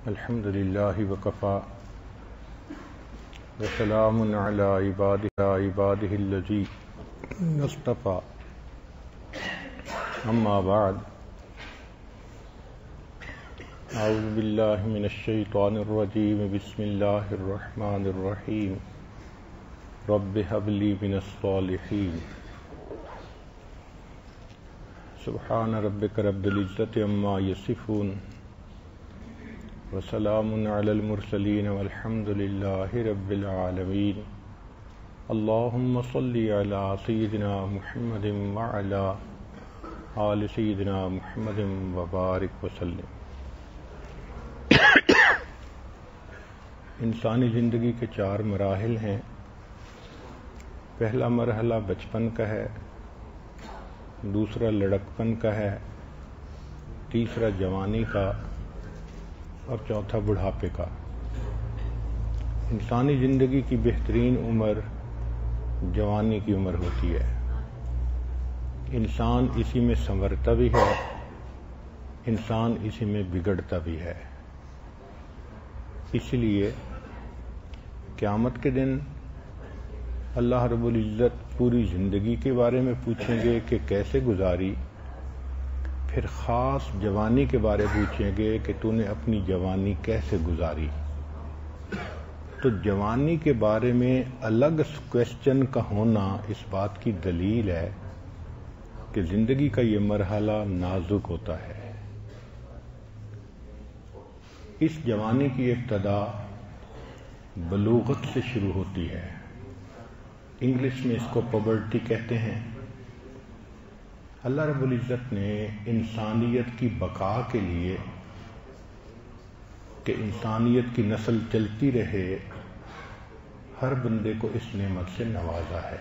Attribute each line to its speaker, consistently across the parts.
Speaker 1: الحمد للہ وکفیٰ وسلام علی عبادہ الذین اصطفیٰ اما بعد اعوذ باللہ من الشیطان الرجیم بسم اللہ الرحمن الرحیم رب ھب لی من الصالحین سبحان ربک رب العزۃ عما یصفون وسلام علی المرسلین والحمد للہ رب العالمین اللہم صلی علی سیدنا محمد وعلی آل سیدنا محمد وبارک وسلم۔ انسانی زندگی کے 4 مراحل ہیں۔ پہلا مرحلہ بچپن کا ہے، دوسرا لڑکپن کا ہے، تیسرا جوانی کا اور چوتھا بڑھاپے کا۔ انسانی زندگی کی بہترین عمر جوانی کی عمر ہوتی ہے۔ انسان اسی میں سنورتا بھی ہے، انسان اسی میں بگڑتا بھی ہے۔ اس لیے قیامت کے دن اللہ رب العزت پوری زندگی کے بارے میں پوچھیں گے کہ کیسے گزاری، پھر خاص جوانی کے بارے پوچھیں گے کہ تو نے اپنی جوانی کیسے گزاری۔ تو جوانی کے بارے میں الگ کویسچن کا ہونا اس بات کی دلیل ہے کہ زندگی کا یہ مرحلہ نازک ہوتا ہے۔ اس جوانی کی ابتدا بلوغت سے شروع ہوتی ہے۔ انگلش میں اس کو پبرٹی کہتے ہیں۔ اللہ رب العزت نے انسانیت کی بقا کے لیے کہ انسانیت کی نسل چلتی رہے، ہر بندے کو اس نعمت سے نوازا ہے۔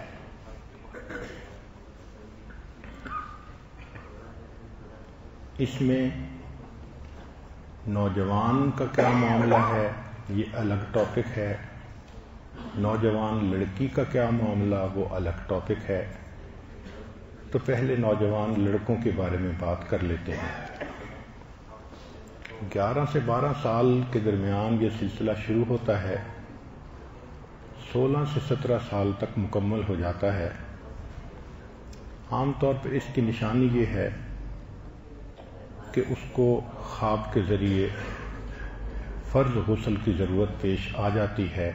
Speaker 1: اس میں نوجوان کا کیا معاملہ ہے یہ الگ ٹاپک ہے، نوجوان لڑکی کا کیا معاملہ وہ الگ ٹاپک ہے۔ تو پہلے نوجوان لڑکوں کے بارے میں بات کر لیتے ہیں۔ 11 سے 12 سال کے درمیان یہ سلسلہ شروع ہوتا ہے، 16 سے 17 سال تک مکمل ہو جاتا ہے۔ عام طور پر اس کی نشانی یہ ہے کہ اس کو خواب کے ذریعے فرض غسل کی ضرورت پیش آ جاتی ہے۔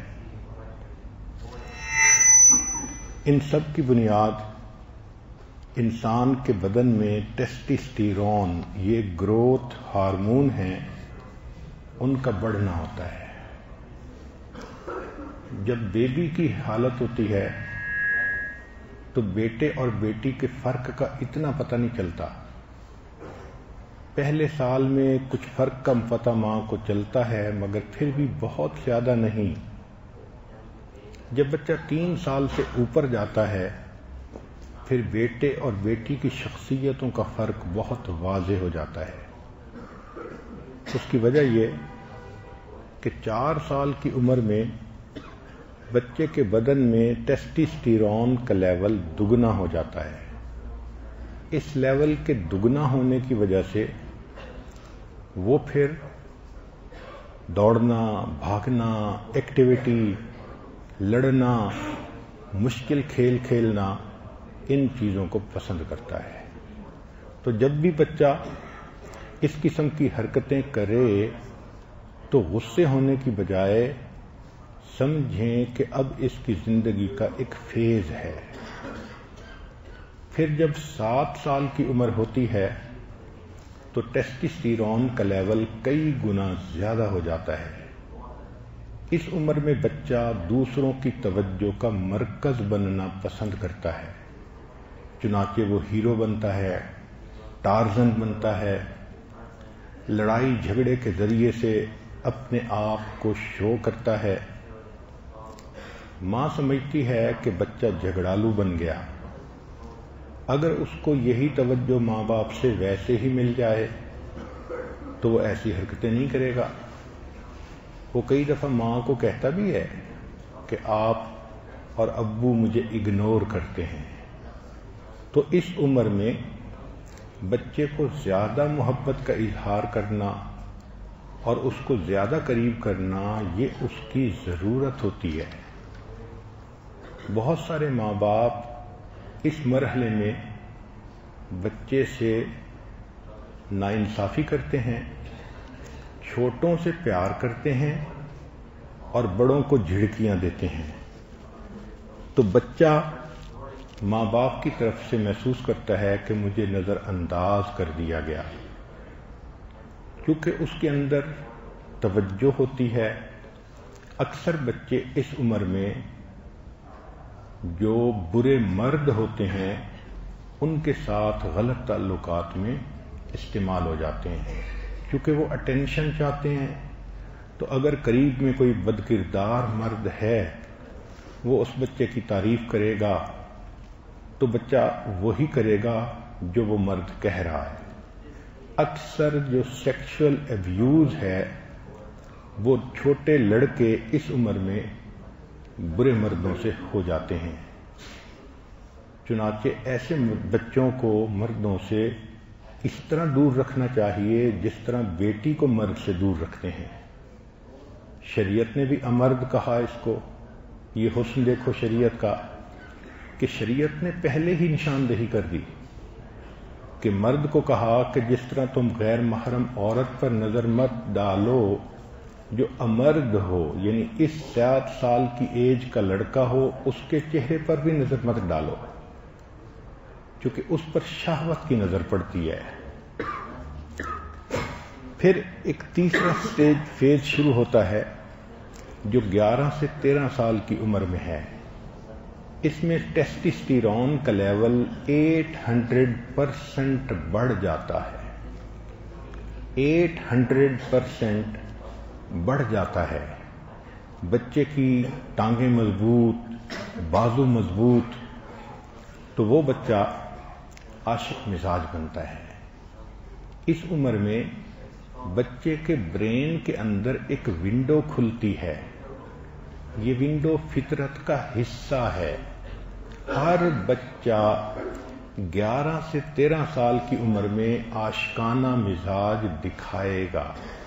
Speaker 1: ان سب کی بنیاد انسان کے بدن میں ٹیسٹوسٹیرون، یہ گروتھ ہارمون ہیں، ان کا بڑھنا ہوتا ہے۔ جب بیبی کی حالت ہوتی ہے تو بیٹے اور بیٹی کے فرق کا اتنا پتہ نہیں چلتا۔ پہلے سال میں کچھ فرق کا پتہ ماں کو چلتا ہے، مگر پھر بھی بہت زیادہ نہیں۔ جب بچہ 3 سال سے اوپر جاتا ہے پھر بیٹے اور بیٹی کی شخصیتوں کا فرق بہت واضح ہو جاتا ہے۔ اس کی وجہ یہ کہ 4 سال کی عمر میں بچے کے بدن میں ٹیسٹوسٹیرون کا لیول دگنا ہو جاتا ہے۔ اس لیول کے دگنا ہونے کی وجہ سے وہ پھر دوڑنا، بھاگنا، ایکٹیویٹی، لڑنا، مشکل کھیل کھیلنا، ان چیزوں کو پسند کرتا ہے۔ تو جب بھی بچہ اس قسم کی حرکتیں کرے تو غصے ہونے کی بجائے سمجھیں کہ اب اس کی زندگی کا ایک فیز ہے۔ پھر جب 7 سال کی عمر ہوتی ہے تو ٹیسٹوسٹیرون کا لیول کئی گنا زیادہ ہو جاتا ہے۔ اس عمر میں بچہ دوسروں کی توجہ کا مرکز بننا پسند کرتا ہے، چنانچہ وہ ہیرو بنتا ہے، ٹارزن بنتا ہے، لڑائی جھگڑے کے ذریعے سے اپنے آپ کو شو کرتا ہے۔ ماں سمجھتی ہے کہ بچہ جھگڑالو بن گیا۔ اگر اس کو یہی توجہ ماں باپ سے ویسے ہی مل جائے تو وہ ایسی حرکتیں نہیں کرے گا۔ وہ کئی دفعہ ماں کو کہتا بھی ہے کہ آپ اور ابو مجھے اگنور کرتے ہیں۔ تو اس عمر میں بچے کو زیادہ محبت کا اظہار کرنا، اور اس کو زیادہ قریب کرنا یہ اس کی ضرورت ہوتی ہے۔ بہت سارے ماں باپ اس مرحلے میں بچے سے ناانصافی کرتے ہیں، چھوٹوں سے پیار کرتے ہیں اور بڑوں کو جھڑکیاں دیتے ہیں، تو بچہ ماں باپ کی طرف سے محسوس کرتا ہے کہ مجھے نظر انداز کر دیا گیا، کیونکہ اس کے اندر توجہ ہوتی ہے۔ اکثر بچے اس عمر میں جو برے مرد ہوتے ہیں ان کے ساتھ غلط تعلقات میں استعمال ہو جاتے ہیں، کیونکہ وہ اٹینشن چاہتے ہیں۔ تو اگر قریب میں کوئی بدکردار مرد ہے، وہ اس بچے کی تعریف کرے گا تو بچہ وہی کرے گا جو وہ مرد کہہ رہا ہے۔ اکثر جو سیکشل ایبیوز ہے وہ چھوٹے لڑکے اس عمر میں برے مردوں سے ہو جاتے ہیں۔ چنانچہ ایسے بچوں کو مردوں سے اس طرح دور رکھنا چاہیے جس طرح بیٹی کو مرد سے دور رکھتے ہیں۔ شریعت نے بھی امرد کہا اس کو۔ یہ حسن دیکھو شریعت کا کہ شریعت نے پہلے ہی نشاندہی کر دی کہ مرد کو کہا کہ جس طرح تم غیر محرم عورت پر نظر مت ڈالو، جو امرد ہو یعنی اس 7 سال کی ایج کا لڑکا ہو اس کے چہرے پر بھی نظر مت ڈالو، کیونکہ اس پر شہوت کی نظر پڑتی ہے۔ پھر ایک تیسرا فیز شروع ہوتا ہے جو 11 سے 13 سال کی عمر میں ہے۔ اس میں ٹیسٹوسٹیرون کا لیول 800% بڑھ جاتا ہے، 800% بڑھ جاتا ہے۔ بچے کی ٹانگیں مضبوط، بازو مضبوط، تو وہ بچہ عاشق مزاج بنتا ہے۔ اس عمر میں بچے کے برین کے اندر ایک ونڈو کھلتی ہے۔ یہ ونڈو فطرت کا حصہ ہے۔ ہر بچہ 11 سے 13 سال کی عمر میں عاشقانہ مزاج دکھائے گا،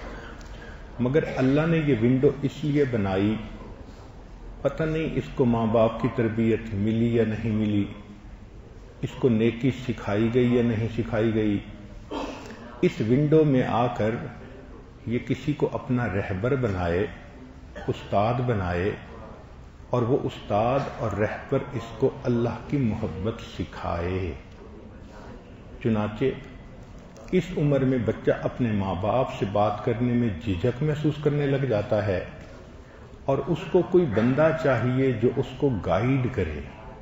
Speaker 1: مگر اللہ نے یہ ونڈو اس لیے بنائی، پتہ نہیں اس کو ماں باپ کی تربیت ملی یا نہیں ملی، اس کو نیکی سکھائی گئی یا نہیں سکھائی گئی۔ اس ونڈو میں آ کر یہ کسی کو اپنا رہبر بنائے، استاد بنائے، اور وہ استاد اور رہبر اس کو اللہ کی محبت سکھائے۔ چنانچہ اس عمر میں بچہ اپنے ماں باپ سے بات کرنے میں جھجک محسوس کرنے لگ جاتا ہے، اور اس کو کوئی بندہ چاہیے جو اس کو گائیڈ کرے۔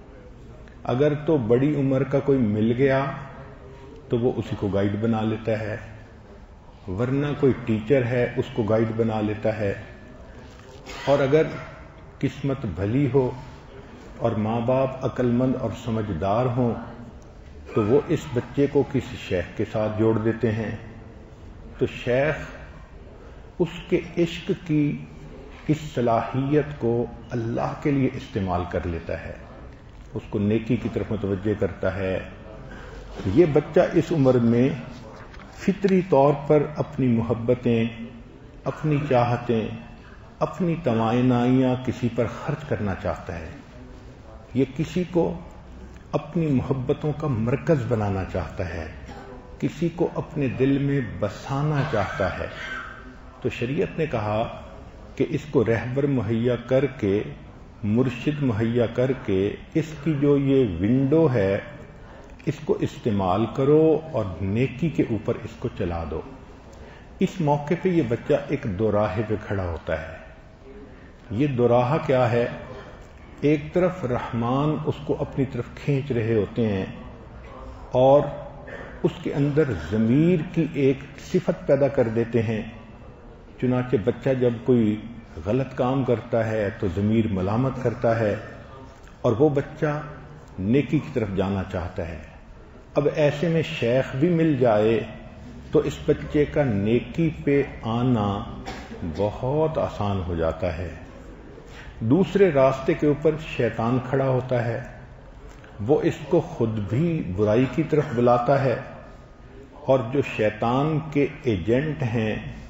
Speaker 1: اگر تو بڑی عمر کا کوئی مل گیا تو وہ اسی کو گائیڈ بنا لیتا ہے، ورنہ کوئی ٹیچر ہے اس کو گائیڈ بنا لیتا ہے، اور اگر قسمت بھلی ہو اور ماں باپ عقل مند اور سمجھدار ہوں تو وہ اس بچے کو کسی شیخ کے ساتھ جوڑ دیتے ہیں، تو شیخ اس کے عشق کی اس صلاحیت کو اللہ کے لیے استعمال کر لیتا ہے، اس کو نیکی کی طرف متوجہ کرتا ہے۔ یہ بچہ اس عمر میں فطری طور پر اپنی محبتیں، اپنی چاہتیں، اپنی توانائیاں کسی پر خرچ کرنا چاہتا ہے، یہ کسی کو اپنی محبتوں کا مرکز بنانا چاہتا ہے، کسی کو اپنے دل میں بسانا چاہتا ہے۔ تو شریعت نے کہا کہ اس کو رہبر مہیا کر کے، مرشد مہیا کر کے، اس کی جو یہ ونڈو ہے اس کو استعمال کرو اور نیکی کے اوپر اس کو چلا دو۔ اس موقع پہ یہ بچہ ایک دوراہے پہ کھڑا ہوتا ہے۔ یہ دوراہا کیا ہے؟ ایک طرف رحمان اس کو اپنی طرف کھینچ رہے ہوتے ہیں اور اس کے اندر ضمیر کی ایک صفت پیدا کر دیتے ہیں، چنانچہ بچہ جب کوئی غلط کام کرتا ہے تو ضمیر ملامت کرتا ہے اور وہ بچہ نیکی کی طرف جانا چاہتا ہے۔ اب ایسے میں شیخ بھی مل جائے تو اس بچے کا نیکی پہ آنا بہت آسان ہو جاتا ہے۔ دوسرے راستے کے اوپر شیطان کھڑا ہوتا ہے، وہ اس کو خود بھی برائی کی طرف بلاتا ہے، اور جو شیطان کے ایجنٹ ہیں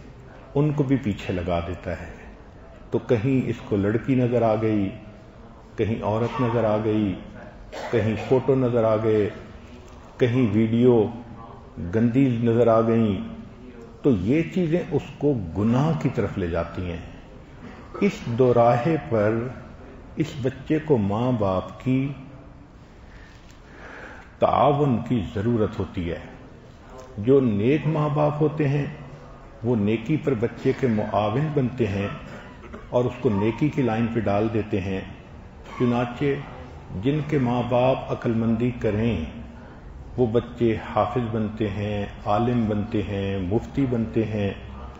Speaker 1: ان کو بھی پیچھے لگا دیتا ہے. تو کہیں اس کو لڑکی نظر آ گئی، کہیں عورت نظر آ گئی، کہیں فوٹو نظر آ گئے، کہیں ویڈیو گندی نظر آ گئیں، تو یہ چیزیں اس کو گناہ کی طرف لے جاتی ہیں. اس دوراہے پر اس بچے کو ماں باپ کی تعاون کی ضرورت ہوتی ہے. جو نیک ماں باپ ہوتے ہیں وہ نیکی پر بچے کے معاون بنتے ہیں اور اس کو نیکی کی لائن پہ ڈال دیتے ہیں. چنانچہ جن کے ماں باپ عقل مندی کریں وہ بچے حافظ بنتے ہیں، عالم بنتے ہیں، مفتی بنتے ہیں،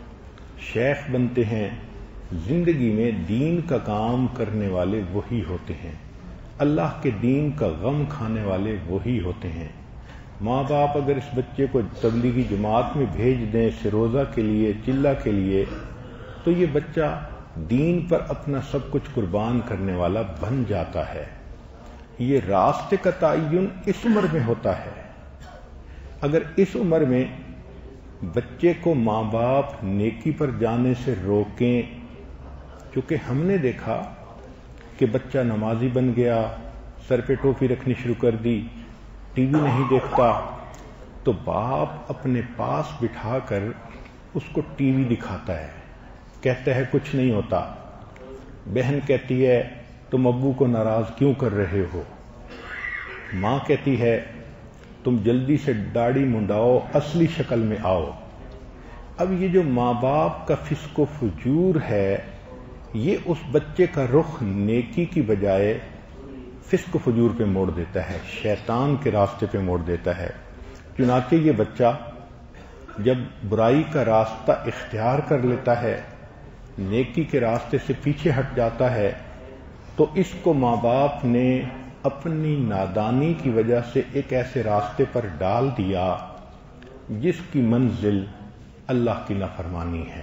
Speaker 1: شیخ بنتے ہیں. زندگی میں دین کا کام کرنے والے وہی ہوتے ہیں، اللہ کے دین کا غم کھانے والے وہی ہوتے ہیں. ماں باپ اگر اس بچے کو تبلیغی جماعت میں بھیج دیں سروزہ کے لیے، چلہ کے لیے، تو یہ بچہ دین پر اپنا سب کچھ قربان کرنے والا بن جاتا ہے. یہ راستے کا تعین اس عمر میں ہوتا ہے. اگر اس عمر میں بچے کو ماں باپ نیکی پر جانے سے روکیں، چونکہ ہم نے دیکھا کہ بچہ نمازی بن گیا، سر پہ ٹوپی رکھنی شروع کر دی، ٹی وی نہیں دیکھتا، تو باپ اپنے پاس بٹھا کر اس کو ٹی وی دکھاتا ہے، کہتا ہے کچھ نہیں ہوتا. بہن کہتی ہے تم ابو کو ناراض کیوں کر رہے ہو؟ ماں کہتی ہے تم جلدی سے داڑھی منڈاؤ، اصلی شکل میں آؤ. اب یہ جو ماں باپ کا فسق و فجور ہے، یہ اس بچے کا رخ نیکی کی بجائے فسق و فجور پہ موڑ دیتا ہے، شیطان کے راستے پہ موڑ دیتا ہے. چنانچہ یہ بچہ جب برائی کا راستہ اختیار کر لیتا ہے، نیکی کے راستے سے پیچھے ہٹ جاتا ہے، تو اس کو ماں باپ نے اپنی نادانی کی وجہ سے ایک ایسے راستے پر ڈال دیا جس کی منزل اللہ کی نافرمانی ہے.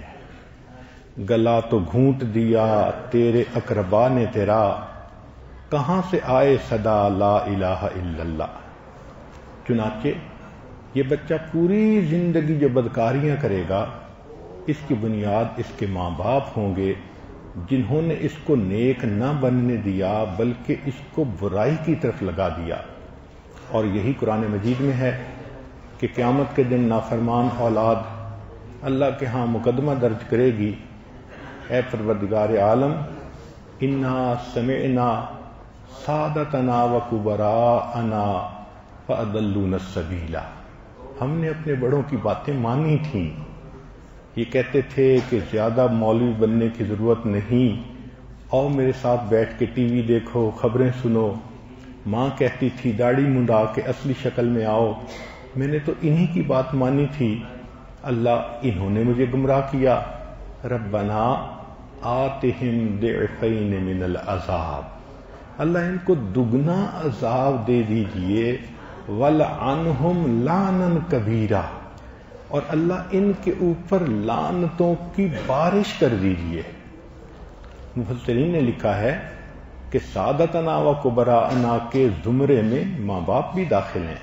Speaker 1: گلا تو گھونٹ دیا تیرے اقربا نے تیرا، کہاں سے آئے صدا لا الہ الا اللہ. چنانچہ یہ بچہ پوری زندگی جو بدکاریاں کرے گا، اس کی بنیاد اس کے ماں باپ ہوں گے جنہوں نے اس کو نیک نہ بننے دیا بلکہ اس کو برائی کی طرف لگا دیا. اور یہی قرآن مجید میں ہے کہ قیامت کے دن نافرمان اولاد اللہ کے ہاں مقدمہ درج کرے گی، اے پروردگار عالم انا سمعنا سادتنا و کبراءنا فاضلونا السبیل. ہم نے اپنے بڑوں کی باتیں مانی تھیں. یہ کہتے تھے کہ زیادہ مولوی بننے کی ضرورت نہیں، آؤ میرے ساتھ بیٹھ کے ٹی وی دیکھو، خبریں سنو. ماں کہتی تھی داڑھی منڈا کے اصلی شکل میں آؤ. میں نے تو انہی کی بات مانی تھی. اللہ انہوں نے مجھے گمراہ کیا. ربنا آتہم ضعفین من العذاب، اللہ ان کو دگنا عذاب دے دیجئے، وَلْعَنْهُمْ لَعْنًا كَبِيرًا، اور اللہ ان کے اوپر لعنتوں کی بارش کر دیجئے. مفسرین نے لکھا ہے کہ سادتنا و کبراءنا کے زمرے میں ماں باپ بھی داخل ہیں.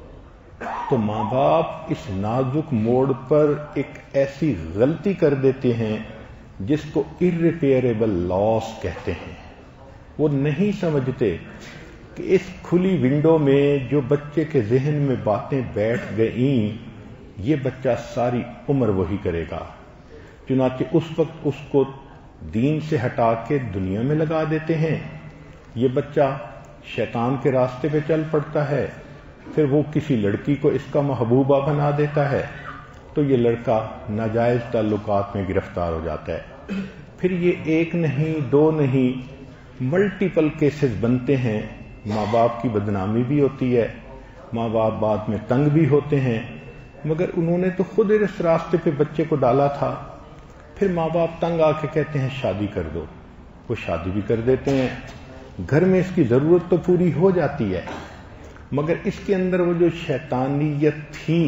Speaker 1: تو ماں باپ اس نازک موڑ پر ایک ایسی غلطی کر دیتے ہیں جس کو irreparable loss کہتے ہیں. وہ نہیں سمجھتے کہ اس کھلی ونڈو میں جو بچے کے ذہن میں باتیں بیٹھ گئیں، یہ بچہ ساری عمر وہی کرے گا. چنانچہ اس وقت اس کو دین سے ہٹا کے دنیا میں لگا دیتے ہیں. یہ بچہ شیطان کے راستے پہ چل پڑتا ہے، پھر وہ کسی لڑکی کو اس کا محبوبہ بنا دیتا ہے، تو یہ لڑکا ناجائز تعلقات میں گرفتار ہو جاتا ہے. پھر یہ ایک نہیں دو نہیں ملٹیپل کیسز بنتے ہیں. ماں باپ کی بدنامی بھی ہوتی ہے، ماں باپ بعد میں تنگ بھی ہوتے ہیں، مگر انہوں نے تو خود اس راستے پہ بچے کو ڈالا تھا. پھر ماں باپ تنگ آ کے کہتے ہیں شادی کر دو، وہ شادی بھی کر دیتے ہیں. گھر میں اس کی ضرورت تو پوری ہو جاتی ہے، مگر اس کے اندر وہ جو شیطانیت تھی،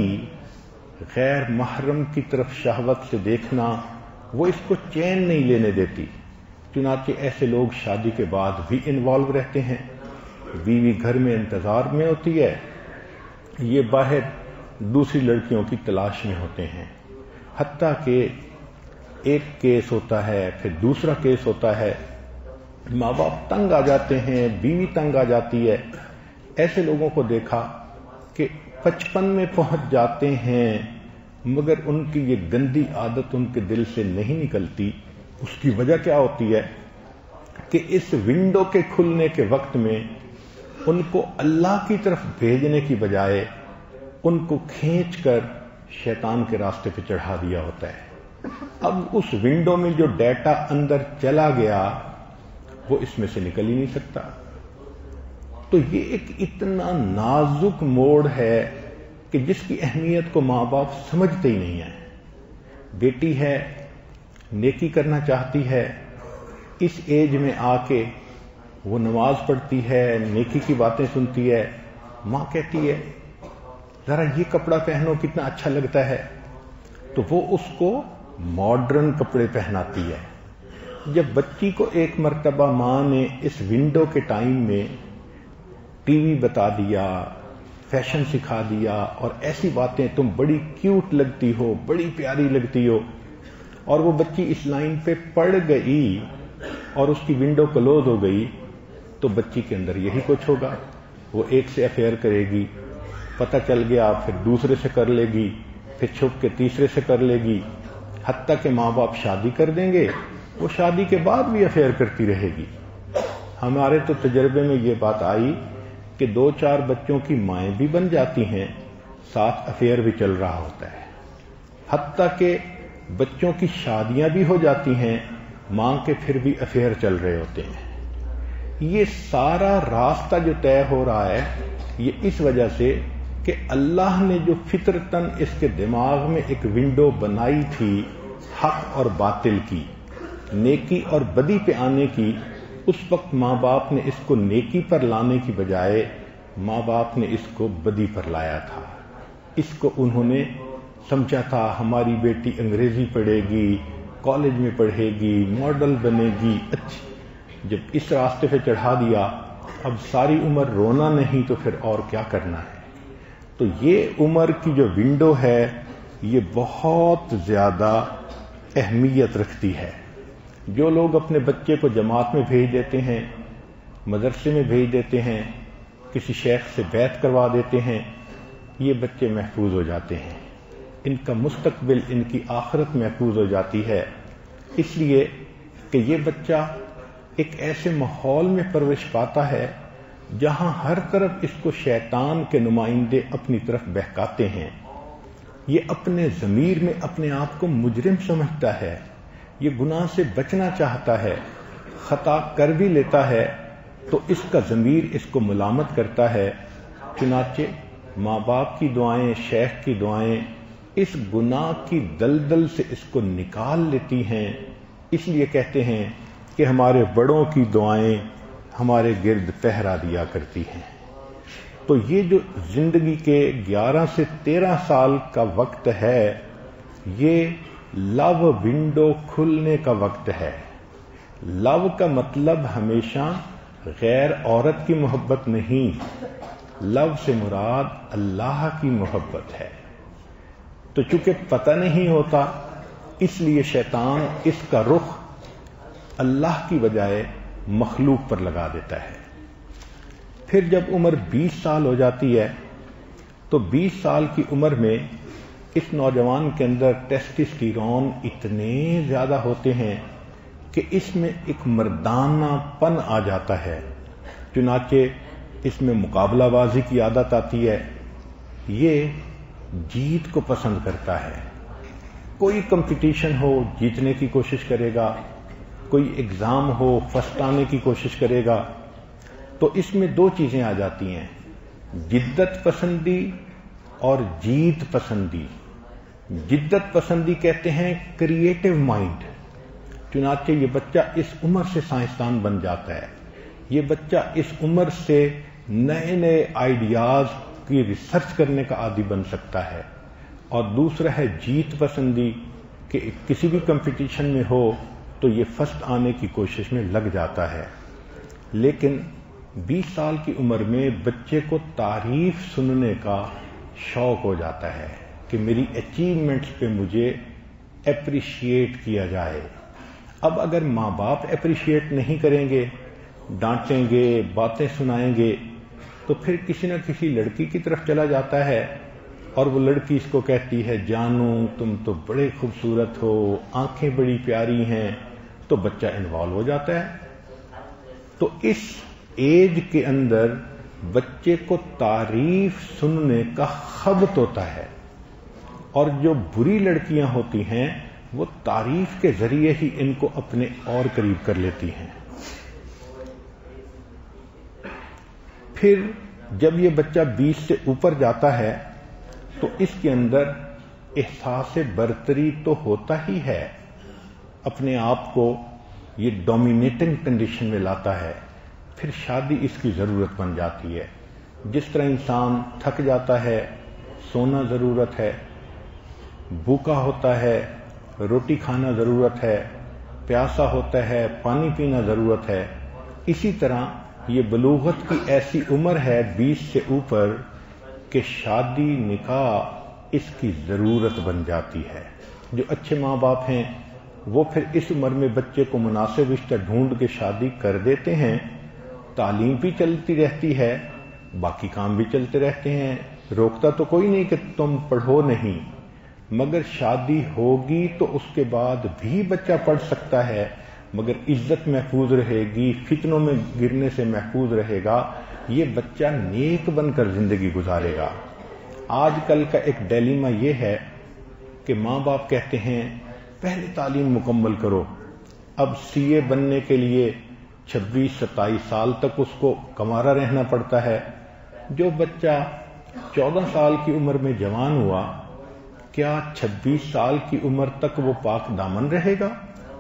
Speaker 1: غیر محرم کی طرف شہوت سے دیکھنا، وہ اس کو چین نہیں لینے دیتی. چنانچہ ایسے لوگ شادی کے بعد بھی انوالو رہتے ہیں. بیوی گھر میں انتظار میں ہوتی ہے، یہ باہر دوسری لڑکیوں کی تلاش میں ہوتے ہیں. حتیٰ کہ ایک کیس ہوتا ہے، پھر دوسرا کیس ہوتا ہے، ماں باپ تنگ آ جاتے ہیں، بیوی تنگ آ جاتی ہے. ایسے لوگوں کو دیکھا کہ 55 میں پہنچ جاتے ہیں مگر ان کی یہ گندی عادت ان کے دل سے نہیں نکلتی. اس کی وجہ کیا ہوتی ہے کہ اس ونڈو کے کھلنے کے وقت میں ان کو اللہ کی طرف بھیجنے کی بجائے ان کو کھینچ کر شیطان کے راستے پہ چڑھا دیا ہوتا ہے. اب اس ونڈو میں جو ڈیٹا اندر چلا گیا وہ اس میں سے نکل ہی نہیں سکتا. تو یہ ایک اتنا نازک موڑ ہے کہ جس کی اہمیت کو ماں باپ سمجھتے ہی نہیں ہیں. بیٹی ہے، نیکی کرنا چاہتی ہے، اس ایج میں آ کے وہ نماز پڑھتی ہے، نیکی کی باتیں سنتی ہے. ماں کہتی ہے ذرا یہ کپڑا پہنو کتنا اچھا لگتا ہے، تو وہ اس کو ماڈرن کپڑے پہناتی ہے. جب بچی کو ایک مرتبہ ماں نے اس ونڈو کے ٹائم میں ٹی وی بتا دیا، فیشن سکھا دیا اور ایسی باتیں، تم بڑی کیوٹ لگتی ہو، بڑی پیاری لگتی ہو، اور وہ بچی اس لائن پہ پڑ گئی اور اس کی ونڈو کلوز ہو گئی، تو بچی کے اندر یہی کچھ ہوگا. وہ ایک سے افیئر کرے گی، پتہ چل گیا پھر دوسرے سے کر لے گی، پھر چھپ کے تیسرے سے کر لے گی، حتیٰ کہ ماں باپ شادی کر دیں گے، وہ شادی کے بعد بھی افیئر کرتی رہے گی. ہمارے تو تجربے میں یہ بات آئی کہ 2-4 بچوں کی مائیں بھی بن جاتی ہیں، ساتھ افیئر بھی چل رہا ہوتا ہے. حتیٰ کہ بچوں کی شادیاں بھی ہو جاتی ہیں، ماں کے پھر بھی افیئر چل رہے ہوتے ہیں. یہ سارا راستہ جو طے ہو رہا ہے یہ اس وجہ سے کہ اللہ نے جو فطرتاً اس کے دماغ میں ایک ونڈو بنائی تھی حق اور باطل کی، نیکی اور بدی پہ آنے کی، اس وقت ماں باپ نے اس کو نیکی پر لانے کی بجائے ماں باپ نے اس کو بدی پر لایا تھا. اس کو انہوں نے سمجھا تھا ہماری بیٹی انگریزی پڑھے گی، کالج میں پڑھے گی، ماڈل بنے گی. اچھی جب اس راستے پہ چڑھا دیا، اب ساری عمر رونا نہیں تو پھر اور کیا کرنا ہے. تو یہ عمر کی جو ونڈو ہے یہ بہت زیادہ اہمیت رکھتی ہے. جو لوگ اپنے بچے کو جماعت میں بھیج دیتے ہیں، مدرسے میں بھیج دیتے ہیں، کسی شیخ سے بیعت کروا دیتے ہیں، یہ بچے محفوظ ہو جاتے ہیں، ان کا مستقبل، ان کی آخرت محفوظ ہو جاتی ہے. اس لیے کہ یہ بچہ ایک ایسے ماحول میں پرورش پاتا ہے جہاں ہر طرف اس کو شیطان کے نمائندے اپنی طرف بہکاتے ہیں. یہ اپنے ضمیر میں اپنے آپ کو مجرم سمجھتا ہے، یہ گناہ سے بچنا چاہتا ہے، خطا کر بھی لیتا ہے تو اس کا ضمیر اس کو ملامت کرتا ہے. چنانچہ ماں باپ کی دعائیں، شیخ کی دعائیں اس گناہ کی دلدل سے اس کو نکال لیتی ہیں. اس لیے کہتے ہیں کہ ہمارے بڑوں کی دعائیں ہمارے گرد پہرا دیا کرتی ہیں. تو یہ جو زندگی کے 11 سے 13 سال کا وقت ہے یہ لو ونڈو کھلنے کا وقت ہے. لو کا مطلب ہمیشہ غیر عورت کی محبت نہیں، لو سے مراد اللہ کی محبت ہے. تو چونکہ پتہ نہیں ہوتا اس لیے شیطان اس کا رخ اللہ کی بجائے مخلوق پر لگا دیتا ہے. پھر جب عمر 20 سال ہو جاتی ہے تو 20 سال کی عمر میں اس نوجوان کے اندر ٹیسٹسٹیرون اتنے زیادہ ہوتے ہیں کہ اس میں ایک مردانہ پن آ جاتا ہے. چنانچہ اس میں مقابلہ بازی کی عادت آتی ہے، یہ جیت کو پسند کرتا ہے. کوئی کمپٹیشن ہو جیتنے کی کوشش کرے گا، کوئی ایگزام ہو فرسٹ آنے کی کوشش کرے گا. تو اس میں 2 چیزیں آ جاتی ہیں، جدت پسندی اور جیت پسندی. جدت پسندی کہتے ہیں کریٹو مائنڈ. چنانچہ یہ بچہ اس عمر سے سائنسدان بن جاتا ہے، یہ بچہ اس عمر سے نئے نئے آئیڈیاز کی ریسرچ کرنے کا عادی بن سکتا ہے. اور دوسرا ہے جیت پسندی کہ کسی بھی کمپٹیشن میں ہو تو یہ فرسٹ آنے کی کوشش میں لگ جاتا ہے. لیکن 20 سال کی عمر میں بچے کو تعریف سننے کا شوق ہو جاتا ہے کہ میری اچیومنٹس پہ مجھے اپریشیٹ کیا جائے۔ اب اگر ماں باپ اپریشیٹ نہیں کریں گے، ڈانٹیں گے، باتیں سنائیں گے، تو پھر کسی نہ کسی لڑکی کی طرف چلا جاتا ہے اور وہ لڑکی اس کو کہتی ہے جانو تم تو بڑے خوبصورت ہو، آنکھیں بڑی پیاری ہیں، تو بچہ انوالو ہو جاتا ہے۔ تو اس ایج کے اندر بچے کو تعریف سننے کا خبط ہوتا ہے، اور جو بری لڑکیاں ہوتی ہیں وہ تعریف کے ذریعے ہی ان کو اپنے اور قریب کر لیتی ہیں۔ پھر جب یہ بچہ 20 سے اوپر جاتا ہے تو اس کے اندر احساس برتری تو ہوتا ہی ہے، اپنے آپ کو یہ ڈومینیٹنگ کنڈیشن میں لاتا ہے، پھر شادی اس کی ضرورت بن جاتی ہے۔ جس طرح انسان تھک جاتا ہے، سونا ضرورت ہے، بھوکا ہوتا ہے، روٹی کھانا ضرورت ہے، پیاسا ہوتا ہے، پانی پینا ضرورت ہے، اسی طرح یہ بلوغت کی ایسی عمر ہے 20 سے اوپر کہ شادی نکاح اس کی ضرورت بن جاتی ہے۔ جو اچھے ماں باپ ہیں وہ پھر اس عمر میں بچے کو مناسب رشتہ ڈھونڈ کے شادی کر دیتے ہیں، تعلیم بھی چلتی رہتی ہے، باقی کام بھی چلتے رہتے ہیں، روکتا تو کوئی نہیں کہ تم پڑھو نہیں، مگر شادی ہوگی تو اس کے بعد بھی بچہ پڑھ سکتا ہے، مگر عزت محفوظ رہے گی، فتنوں میں گرنے سے محفوظ رہے گا، یہ بچہ نیک بن کر زندگی گزارے گا۔ آج کل کا ایک ڈیلیما یہ ہے کہ ماں باپ کہتے ہیں پہلے تعلیم مکمل کرو، اب سی اے بننے کے لیے 26-27 سال تک اس کو کمارا رہنا پڑتا ہے۔ جو بچہ 14 سال کی عمر میں جوان ہوا، کیا 26 سال کی عمر تک وہ پاک دامن رہے گا؟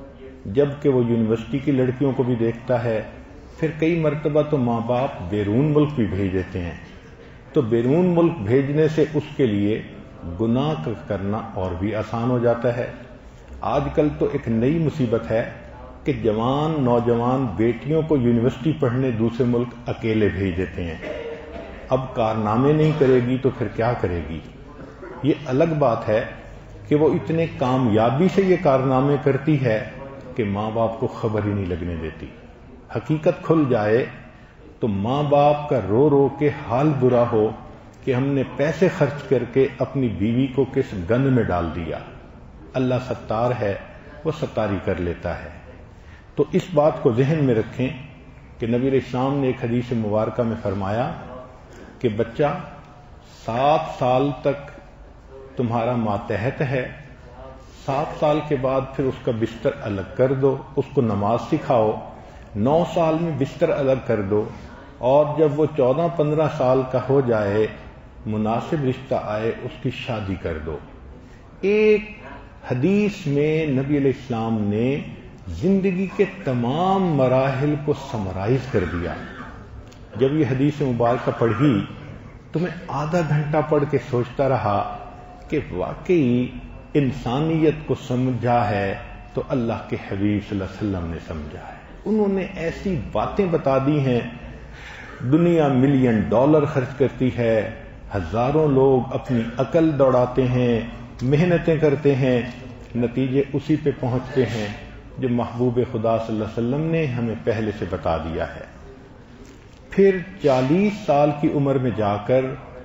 Speaker 1: جبکہ وہ یونیورسٹی کی لڑکیوں کو بھی دیکھتا ہے، پھر کئی مرتبہ تو ماں باپ بیرون ملک بھی بھیج دیتے ہیں، تو بیرون ملک بھیجنے سے اس کے لیے گناہ کرنا اور بھی آسان ہو جاتا ہے۔ آج کل تو ایک نئی مصیبت ہے کہ جوان نوجوان بیٹیوں کو یونیورسٹی پڑھنے دوسرے ملک اکیلے بھیج دیتے ہیں۔ اب کارنامے نہیں کرے گی تو پھر کیا کرے گی؟ یہ الگ بات ہے کہ وہ اتنے کامیابی سے یہ کارنامے کرتی ہے کہ ماں باپ کو خبر ہی نہیں لگنے دیتی۔ حقیقت کھل جائے تو ماں باپ کا رو رو کے حال برا ہو کہ ہم نے پیسے خرچ کر کے اپنی بیوی کو کس گند میں ڈال دیا۔ اللہ ستار ہے، وہ ستاری کر لیتا ہے۔ تو اس بات کو ذہن میں رکھیں کہ نبی علیہ السلام نے ایک حدیث مبارکہ میں فرمایا کہ بچہ 7 سال تک تمہارا ماتحت ہے، 7 سال کے بعد پھر اس کا بستر الگ کر دو، اس کو نماز سکھاؤ، 9 سال میں بستر الگ کر دو، اور جب وہ 14-15 سال کا ہو جائے، مناسب رشتہ آئے، اس کی شادی کر دو۔ ایک حدیث میں نبی علیہ السلام نے زندگی کے تمام مراحل کو سمرائز کر دیا۔ جب یہ حدیث مبارکہ پڑھی تو میں آدھا گھنٹہ پڑھ کے سوچتا رہا کہ واقعی انسانیت کو سمجھا ہے تو اللہ کے حبیب صلی اللہ علیہ وسلم نے سمجھا ہے۔ انہوں نے ایسی باتیں بتا دی ہیں، دنیا $1,000,000 ڈالر خرچ کرتی ہے، ہزاروں لوگ اپنی عقل دوڑاتے ہیں، محنتیں کرتے ہیں، نتیجے اسی پہ پہنچتے ہیں جو محبوب خدا صلی اللہ علیہ وسلم نے ہمیں پہلے سے بتا دیا ہے۔ پھر 40 سال کی عمر میں جا کر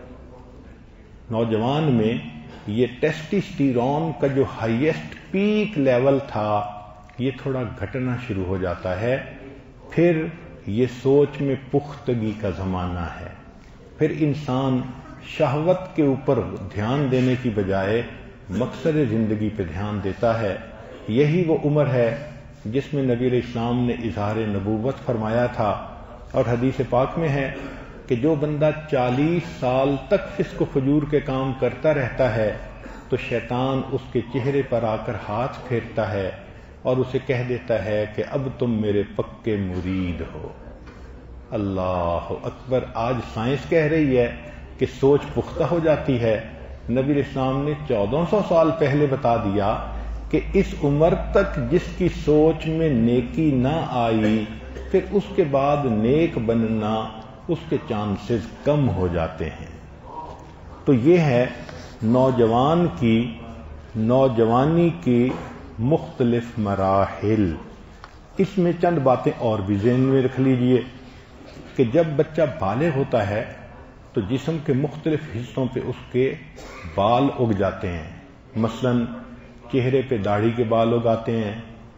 Speaker 1: نوجوان میں یہ ٹیسٹسٹیرون کا جو ہائیسٹ پیک لیول تھا یہ تھوڑا گھٹنا شروع ہو جاتا ہے۔ پھر یہ سوچ میں پختگی کا زمانہ ہے، پھر انسان شہوت کے اوپر دھیان دینے کی بجائے مقصد زندگی پہ دھیان دیتا ہے۔ یہی وہ عمر ہے جس میں نبی علیہ السلام نے اظہار نبوت فرمایا تھا، اور حدیث پاک میں ہے کہ جو بندہ 40 سال تک فسق و فجور کے کام کرتا رہتا ہے تو شیطان اس کے چہرے پر آ کر ہاتھ پھیرتا ہے اور اسے کہہ دیتا ہے کہ اب تم میرے پکے مرید ہو۔ اللہ اکبر! آج سائنس کہہ رہی ہے کہ سوچ پختہ ہو جاتی ہے۔ نبی علیہ السلام نے 1400 سال پہلے بتا دیا کہ اس عمر تک جس کی سوچ میں نیکی نہ آئی، پھر اس کے بعد نیک بننا اس کے چانسز کم ہو جاتے ہیں۔ تو یہ ہے نوجوان کی نوجوانی کی مختلف مراحل، اس میں چند باتیں اور بھی ذہن میں رکھ لیجئے کہ جب بچہ بالغ ہوتا ہے تو جسم کے مختلف حصوں پہ اس کے بال اگ جاتے ہیں. مثلا چہرے پہ داڑھی کے بال اگاتے ہیں،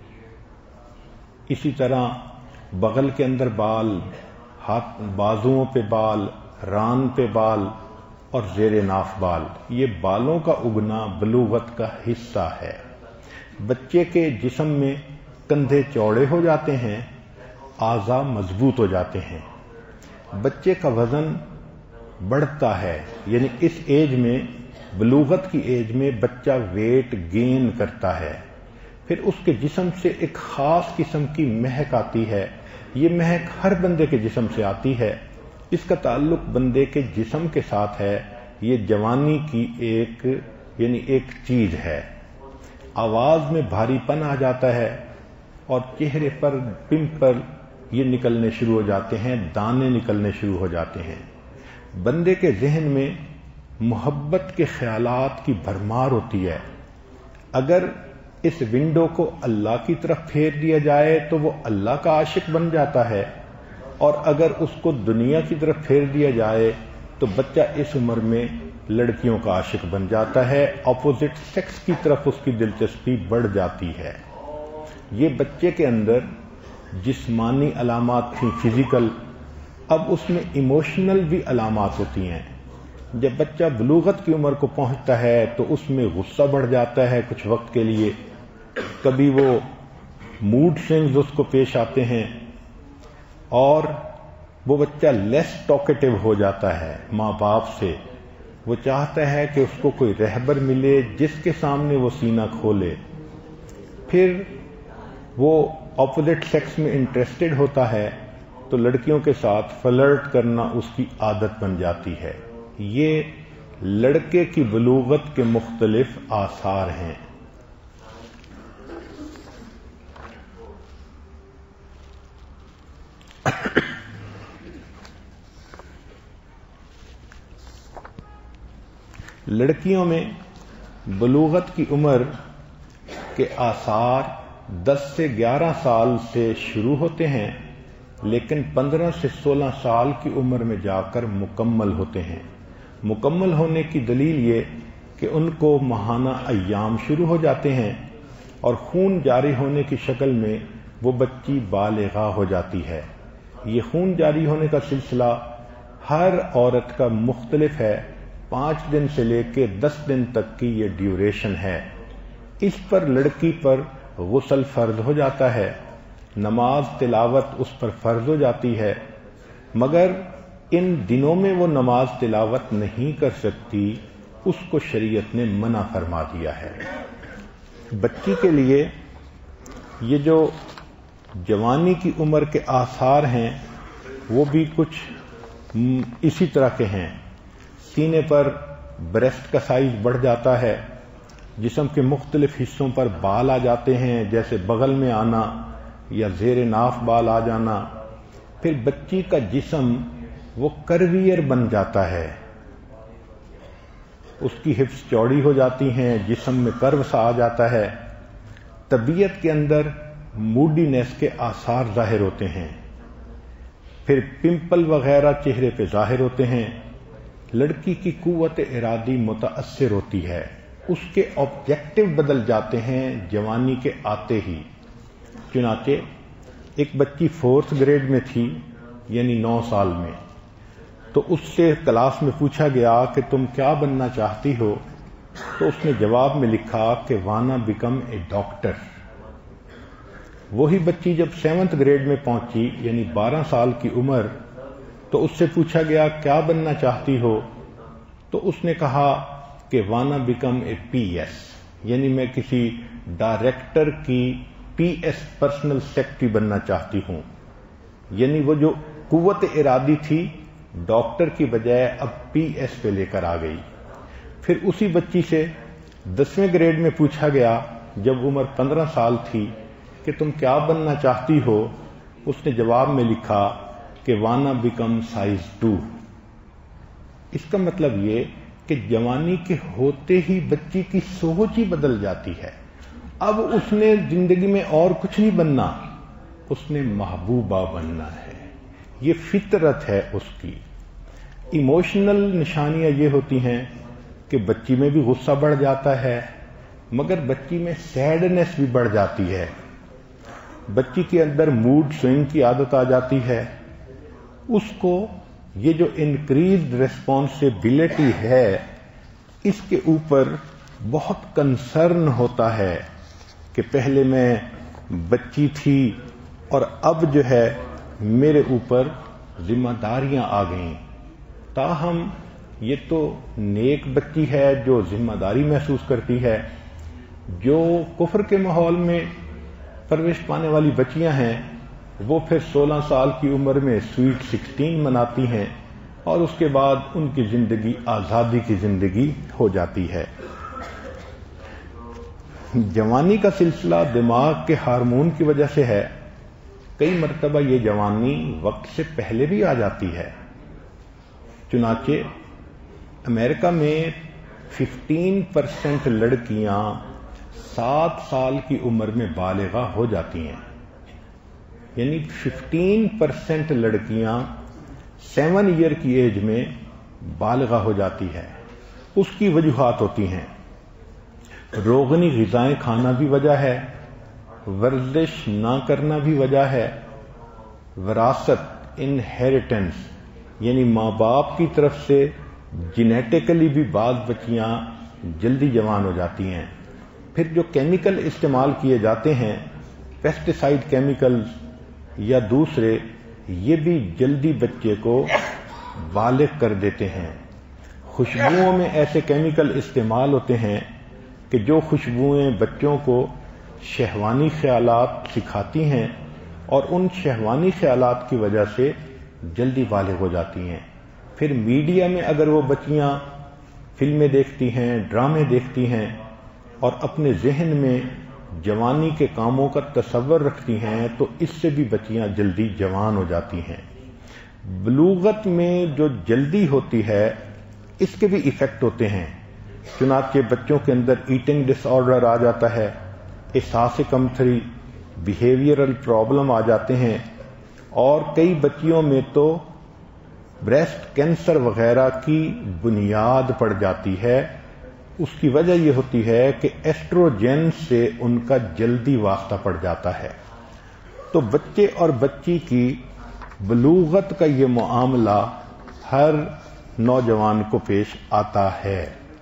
Speaker 1: اسی طرح بغل کے اندر بال، ہاتھ بازوؤں پہ بال، ران پہ بال اور زیر ناف بال. یہ بالوں کا اگنا بلوغت کا حصہ ہے. بچے کے جسم میں کندھے چوڑے ہو جاتے ہیں، اعضاء مضبوط ہو جاتے ہیں. بچے کا وزن بڑھتا ہے، یعنی اس ایج میں، بلوغت کی ایج میں بچہ ویٹ گین کرتا ہے. پھر اس کے جسم سے ایک خاص قسم کی مہک آتی ہے. یہ مہک ہر بندے کے جسم سے آتی ہے. اس کا تعلق بندے کے جسم کے ساتھ ہے. یہ جوانی کی ایک چیز ہے. آواز میں بھاری پن آ جاتا ہے اور چہرے پر پمپل یہ نکلنے شروع ہو جاتے ہیں، دانے نکلنے شروع ہو جاتے ہیں. بندے کے ذہن میں محبت کے خیالات کی بھرمار ہوتی ہے. اگر اس ونڈو کو اللہ کی طرف پھیر دیا جائے تو وہ اللہ کا عاشق بن جاتا ہے، اور اگر اس کو دنیا کی طرف پھیر دیا جائے تو بچہ اس عمر میں لڑکیوں کا عاشق بن جاتا ہے. اپوزٹ سیکس کی طرف اس کی دلچسپی بڑھ جاتی ہے. یہ بچے کے اندر جسمانی علامات تھیں، فزیکل. اب اس میں ایموشنل بھی علامات ہوتی ہیں. جب بچہ بلوغت کی عمر کو پہنچتا ہے تو اس میں غصہ بڑھ جاتا ہے کچھ وقت کے لیے. کبھی وہ موڈ سوئنگز اس کو پیش آتے ہیں اور وہ بچہ لیس ٹاکیٹو ہو جاتا ہے ماں باپ سے. وہ چاہتا ہے کہ اس کو کوئی رہبر ملے جس کے سامنے وہ سینہ کھولے. پھر وہ اپوزٹ سیکس میں انٹرسٹڈ ہوتا ہے تو لڑکیوں کے ساتھ فلرٹ کرنا اس کی عادت بن جاتی ہے. یہ لڑکے کی بلوغت کے مختلف آثار ہیں. لڑکیوں میں بلوغت کی عمر کے آثار 10 سے 11 سال سے شروع ہوتے ہیں، لیکن 15 سے 16 سال کی عمر میں جا کر مکمل ہوتے ہیں. مکمل ہونے کی دلیل یہ کہ ان کو ماہانہ ایام شروع ہو جاتے ہیں اور خون جاری ہونے کی شکل میں وہ بچی بالغہ ہو جاتی ہے. یہ خون جاری ہونے کا سلسلہ ہر عورت کا مختلف ہے. 5 دن سے لے کے 10 دن تک کی یہ ڈیوریشن ہے. اس پر لڑکی پر غسل فرض ہو جاتا ہے، نماز تلاوت اس پر فرض ہو جاتی ہے، مگر ان دنوں میں وہ نماز تلاوت نہیں کر سکتی. اس کو شریعت نے منع فرما دیا ہے. بچی کے لیے یہ جو جوانی کی عمر کے آثار ہیں وہ بھی کچھ اسی طرح کے ہیں. سینے پر بریسٹ کا سائز بڑھ جاتا ہے، جسم کے مختلف حصوں پر بال آ جاتے ہیں، جیسے بغل میں آنا یا زیر ناف بال آ جانا. پھر بچی کا جسم وہ کرویئر بن جاتا ہے، اس کی ہپس چوڑی ہو جاتی ہیں، جسم میں کرو سا آ جاتا ہے. طبیعت کے اندر موڈینس کے آثار ظاہر ہوتے ہیں. پھر پمپل وغیرہ چہرے پہ ظاہر ہوتے ہیں. لڑکی کی قوت ارادی متاثر ہوتی ہے، اس کے آبجیکٹو بدل جاتے ہیں جوانی کے آتے ہی. چنانچہ ایک بچی 4th گریڈ میں تھی، یعنی 9 سال میں، تو اس سے کلاس میں پوچھا گیا کہ تم کیا بننا چاہتی ہو، تو اس نے جواب میں لکھا کہ وانا بیکم اے ڈاکٹر. وہی بچی جب 7th گریڈ میں پہنچی، یعنی 12 سال کی عمر، تو اس سے پوچھا گیا کیا بننا چاہتی ہو، تو اس نے کہا کہ وانا بیکم اے پی ایس، یعنی میں کسی ڈائریکٹر کی پی ایس پرسنل سیکرٹری بننا چاہتی ہوں. یعنی وہ جو قوت ارادی تھی ڈاکٹر کی بجائے اب پی ایس پہ لے کر آ گئی. پھر اسی بچی سے 10ویں گریڈ میں پوچھا گیا جب عمر 15 سال تھی کہ تم کیا بننا چاہتی ہو، اس نے جواب میں لکھا کہ وانا بیکم سائز 2. اس کا مطلب یہ کہ جوانی کے ہوتے ہی بچی کی سوچ ہی بدل جاتی ہے. اب اس نے زندگی میں اور کچھ نہیں بننا، اس نے محبوبہ بننا ہے. یہ فطرت ہے اس کی. ایموشنل نشانیاں یہ ہوتی ہیں کہ بچی میں بھی غصہ بڑھ جاتا ہے، مگر بچی میں سیڈنس بھی بڑھ جاتی ہے. بچی کے اندر موڈ سوئنگ کی عادت آ جاتی ہے. اس کو یہ جو انکریزڈ ریسپانسبلٹی ہے اس کے اوپر بہت کنسرن ہوتا ہے کہ پہلے میں بچی تھی اور اب جو ہے میرے اوپر ذمہ داریاں آ گئیں. تاہم یہ تو نیک بچی ہے جو ذمہ داری محسوس کرتی ہے. جو کفر کے ماحول میں پرورش پانے والی بچیاں ہیں وہ پھر 16 سال کی عمر میں سویٹ 16 مناتی ہیں اور اس کے بعد ان کی زندگی آزادی کی زندگی ہو جاتی ہے. جوانی کا سلسلہ دماغ کے ہارمون کی وجہ سے ہے. کئی مرتبہ یہ جوانی وقت سے پہلے بھی آ جاتی ہے. چنانچہ امریکہ میں 15% لڑکیاں 7 سال کی عمر میں بالغہ ہو جاتی ہیں. یعنی 15% لڑکیاں 7 ایئر کی ایج میں بالغہ ہو جاتی ہے. اس کی وجوہات ہوتی ہیں. روغنی غذائیں کھانا بھی وجہ ہے، ورزش نہ کرنا بھی وجہ ہے، وراثت انہیریٹنس یعنی ماں باپ کی طرف سے جینیٹیکلی بھی بعض بچیاں جلدی جوان ہو جاتی ہیں. پھر جو کیمیکل استعمال کیے جاتے ہیں پیسٹیسائڈ کیمیکلز یا دوسرے، یہ بھی جلدی بچے کو بالغ کر دیتے ہیں. خوشبوؤں میں ایسے کیمیکل استعمال ہوتے ہیں کہ جو خوشبوئیں بچوں کو شہوانی خیالات سکھاتی ہیں اور ان شہوانی خیالات کی وجہ سے جلدی بالغ ہو جاتی ہیں. پھر میڈیا میں اگر وہ بچیاں فلمیں دیکھتی ہیں، ڈرامے دیکھتی ہیں اور اپنے ذہن میں جوانی کے کاموں کا تصور رکھتی ہیں تو اس سے بھی بچیاں جلدی جوان ہو جاتی ہیں. بلوغت میں جو جلدی ہوتی ہے اس کے بھی ایفیکٹ ہوتے ہیں. چنانچہ بچوں کے اندر ایٹنگ ڈس آرڈر آ جاتا ہے، احساس کمتری، بیہیویئرل پرابلم آ جاتے ہیں اور کئی بچیوں میں تو بریسٹ کینسر وغیرہ کی بنیاد پڑ جاتی ہے. اس کی وجہ یہ ہوتی ہے کہ ایسٹروجن سے ان کا جلدی واسطہ پڑ جاتا ہے. تو بچے اور بچی کی بلوغت کا یہ معاملہ ہر نوجوان کو پیش آتا ہے.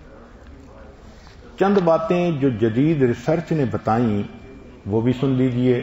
Speaker 1: چند باتیں جو جدید ریسرچ نے بتائیں وہ بھی سن لیجئے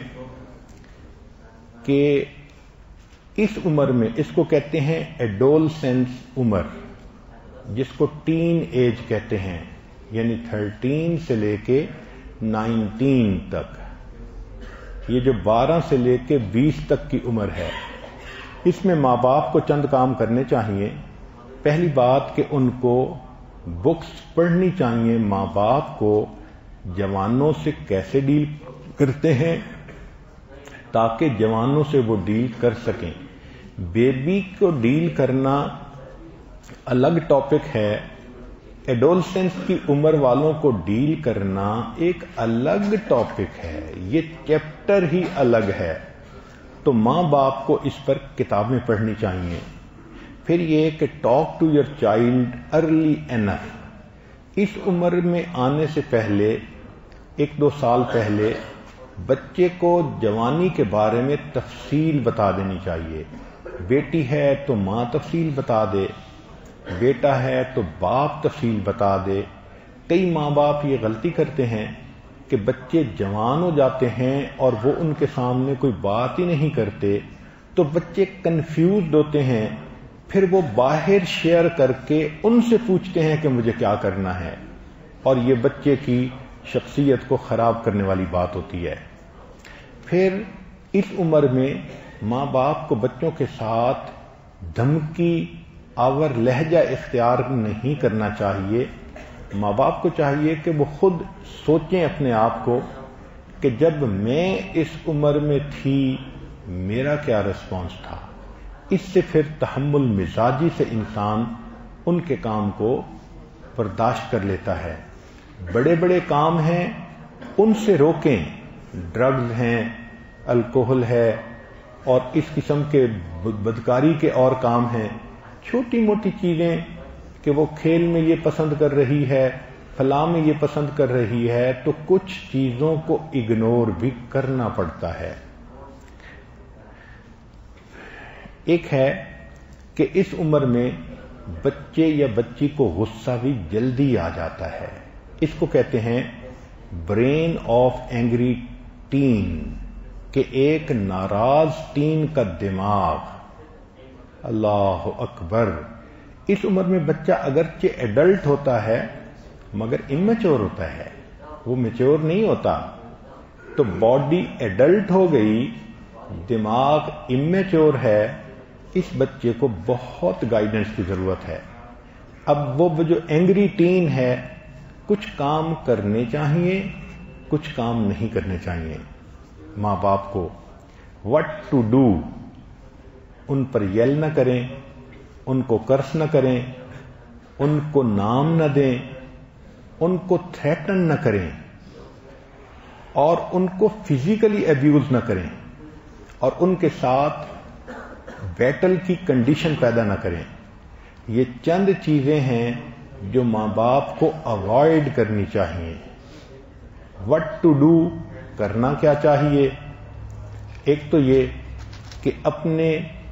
Speaker 1: کہ اس عمر میں اس کو کہتے ہیں ایڈولسنس عمر، جس کو ٹین ایج کہتے ہیں، یعنی 13 سے لے کے 19 تک. یہ جو 12 سے لے کے 20 تک کی عمر ہے اس میں ماں باپ کو چند کام کرنے چاہیے. پہلی بات کہ ان کو بکس پڑھنی چاہیے ماں باپ کو جوانوں سے کیسے ڈیل کرتے ہیں تاکہ جوانوں سے وہ ڈیل کر سکیں. بیبی کو ڈیل کرنا الگ ٹاپک ہے، ایڈولسنس کی عمر والوں کو ڈیل کرنا ایک الگ ٹاپک ہے. یہ چیپٹر ہی الگ ہے. تو ماں باپ کو اس پر کتابیں پڑھنی چاہیے. پھر یہ کہ talk to your child early enough. اس عمر میں آنے سے پہلے 1-2 سال پہلے بچے کو جوانی کے بارے میں تفصیل بتا دینی چاہیے. بیٹی ہے تو ماں تفصیل بتا دے، بیٹا ہے تو باپ تفصیل بتا دے. کئی ماں باپ یہ غلطی کرتے ہیں کہ بچے جوان ہو جاتے ہیں اور وہ ان کے سامنے کوئی بات ہی نہیں کرتے تو بچے کنفیوزڈ ہوتے ہیں. پھر وہ باہر شیئر کر کے ان سے پوچھتے ہیں کہ مجھے کیا کرنا ہے، اور یہ بچے کی شخصیت کو خراب کرنے والی بات ہوتی ہے. پھر اس عمر میں ماں باپ کو بچوں کے ساتھ دھمکی آور لہجہ اختیار نہیں کرنا چاہیے. ماں باپ کو چاہیے کہ وہ خود سوچیں اپنے آپ کو کہ جب میں اس عمر میں تھی میرا کیا رسپانس تھا. اس سے پھر تحمل مزاجی سے انسان ان کے کام کو برداشت کر لیتا ہے. بڑے بڑے کام ہیں ان سے روکیں، ڈرگز ہیں، الکوہل ہے اور اس قسم کے بدکاری کے اور کام ہیں. چھوٹی موٹی چیزیں کہ وہ کھیل میں یہ پسند کر رہی ہے، فلاں میں یہ پسند کر رہی ہے، تو کچھ چیزوں کو اگنور بھی کرنا پڑتا ہے. ایک ہے کہ اس عمر میں بچے یا بچی کو غصہ بھی جلدی آ جاتا ہے. اس کو کہتے ہیں برین آف اینگری ٹین، کہ ایک ناراض ٹین کا دماغ. اللہ اکبر. اس عمر میں بچہ اگرچہ ایڈلٹ ہوتا ہے مگر امیچور ہوتا ہے، وہ میچور نہیں ہوتا. تو باڈی ایڈلٹ ہو گئی، دماغ امیچور ہے. اس بچے کو بہت گائیڈنس کی ضرورت ہے. اب وہ جو اینگری ٹین ہے، کچھ کام کرنے چاہیے، کچھ کام نہیں کرنے چاہیے. ماں باپ کو وٹ ٹو ڈو، ان پر یل نہ کریں، ان کو کرس نہ کریں، ان کو نام نہ دیں، ان کو تھریٹن نہ کریں اور ان کو فزیکلی ایبیوز نہ کریں اور ان کے ساتھ بیٹل کی کنڈیشن پیدا نہ کریں. یہ چند چیزیں ہیں جو ماں باپ کو اوائڈ کرنی چاہیے. وٹ ٹو ڈو، کرنا کیا چاہیے؟ ایک تو یہ کہ اپنے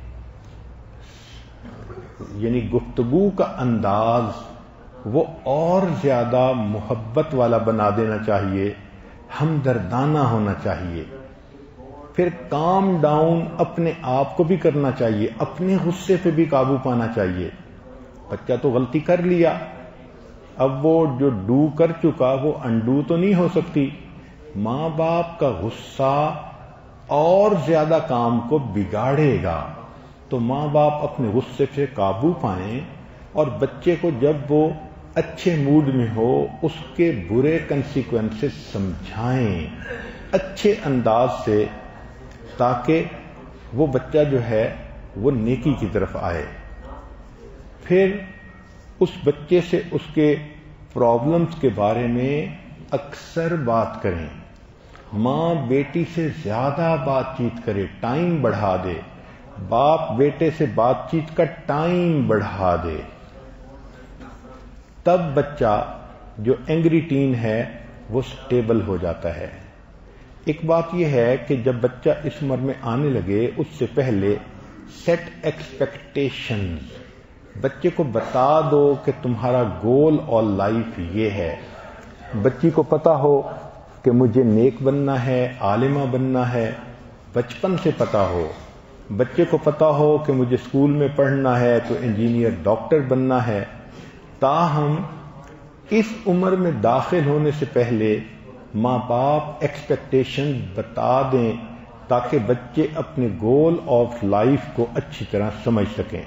Speaker 1: یعنی گفتگو کا انداز وہ اور زیادہ محبت والا بنا دینا چاہیے، ہمدردانہ ہونا چاہیے. پھر کام ڈاؤن اپنے آپ کو بھی کرنا چاہیے، اپنے غصے پہ بھی قابو پانا چاہیے. بچہ تو غلطی کر لیا، اب وہ جو ڈو کر چکا وہ انڈو تو نہیں ہو سکتی. ماں باپ کا غصہ اور زیادہ کام کو بگاڑے گا. تو ماں باپ اپنے غصے سے قابو پائیں اور بچے کو جب وہ اچھے موڈ میں ہو اس کے برے کنسیکوینسز سمجھائیں اچھے انداز سے، تاکہ وہ بچہ جو ہے وہ نیکی کی طرف آئے. پھر اس بچے سے اس کے پرابلمز کے بارے میں اکثر بات کریں. ماں بیٹی سے زیادہ بات چیت کرے، ٹائم بڑھا دے. باپ بیٹے سے بات چیت کا ٹائم بڑھا دے. تب بچہ جو اینگری ٹین ہے وہ سٹیبل ہو جاتا ہے. ایک بات یہ ہے کہ جب بچہ اس عمر میں آنے لگے اس سے پہلے سیٹ ایکسپیکٹیشنز. بچے کو بتا دو کہ تمہارا گول اور لائف یہ ہے. بچی کو پتا ہو کہ مجھے نیک بننا ہے، عالمہ بننا ہے، بچپن سے پتا ہو. بچے کو پتا ہو کہ مجھے اسکول میں پڑھنا ہے تو انجینئر، ڈاکٹر بننا ہے. تاہم اس عمر میں داخل ہونے سے پہلے ماں باپ ایکسپیکٹیشن بتا دیں تاکہ بچے اپنے گول آف لائف کو اچھی طرح سمجھ سکیں.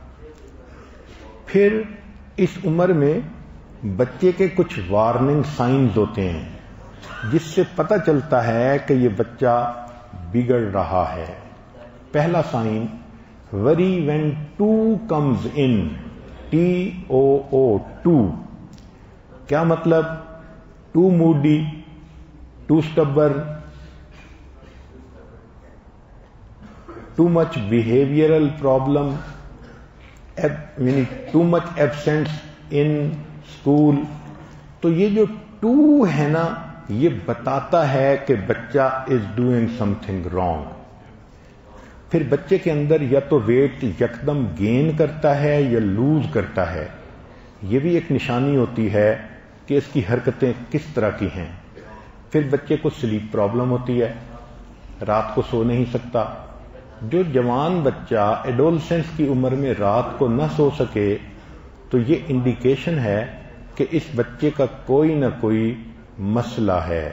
Speaker 1: پھر اس عمر میں بچے کے کچھ وارننگ سائنز ہوتے ہیں جس سے پتہ چلتا ہے کہ یہ بچہ بگڑ رہا ہے. پہلا sign, worry when too comes in, TOO. کیا مطلب؟ Too moody, too stubborn, too much behavioural problem, یعنی too much absence in school. تو یہ جو ٹو ہے نا، یہ بتاتا ہے کہ بچہ is doing something wrong. پھر بچے کے اندر یا تو ویٹ یکدم گین کرتا ہے یا لوز کرتا ہے. یہ بھی ایک نشانی ہوتی ہے کہ اس کی حرکتیں کس طرح کی ہیں. پھر بچے کو سلیپ پرابلم ہوتی ہے، رات کو سو نہیں سکتا. جو جوان بچہ ایڈولسنس کی عمر میں رات کو نہ سو سکے تو یہ انڈیکیشن ہے کہ اس بچے کا کوئی نہ کوئی مسئلہ ہے.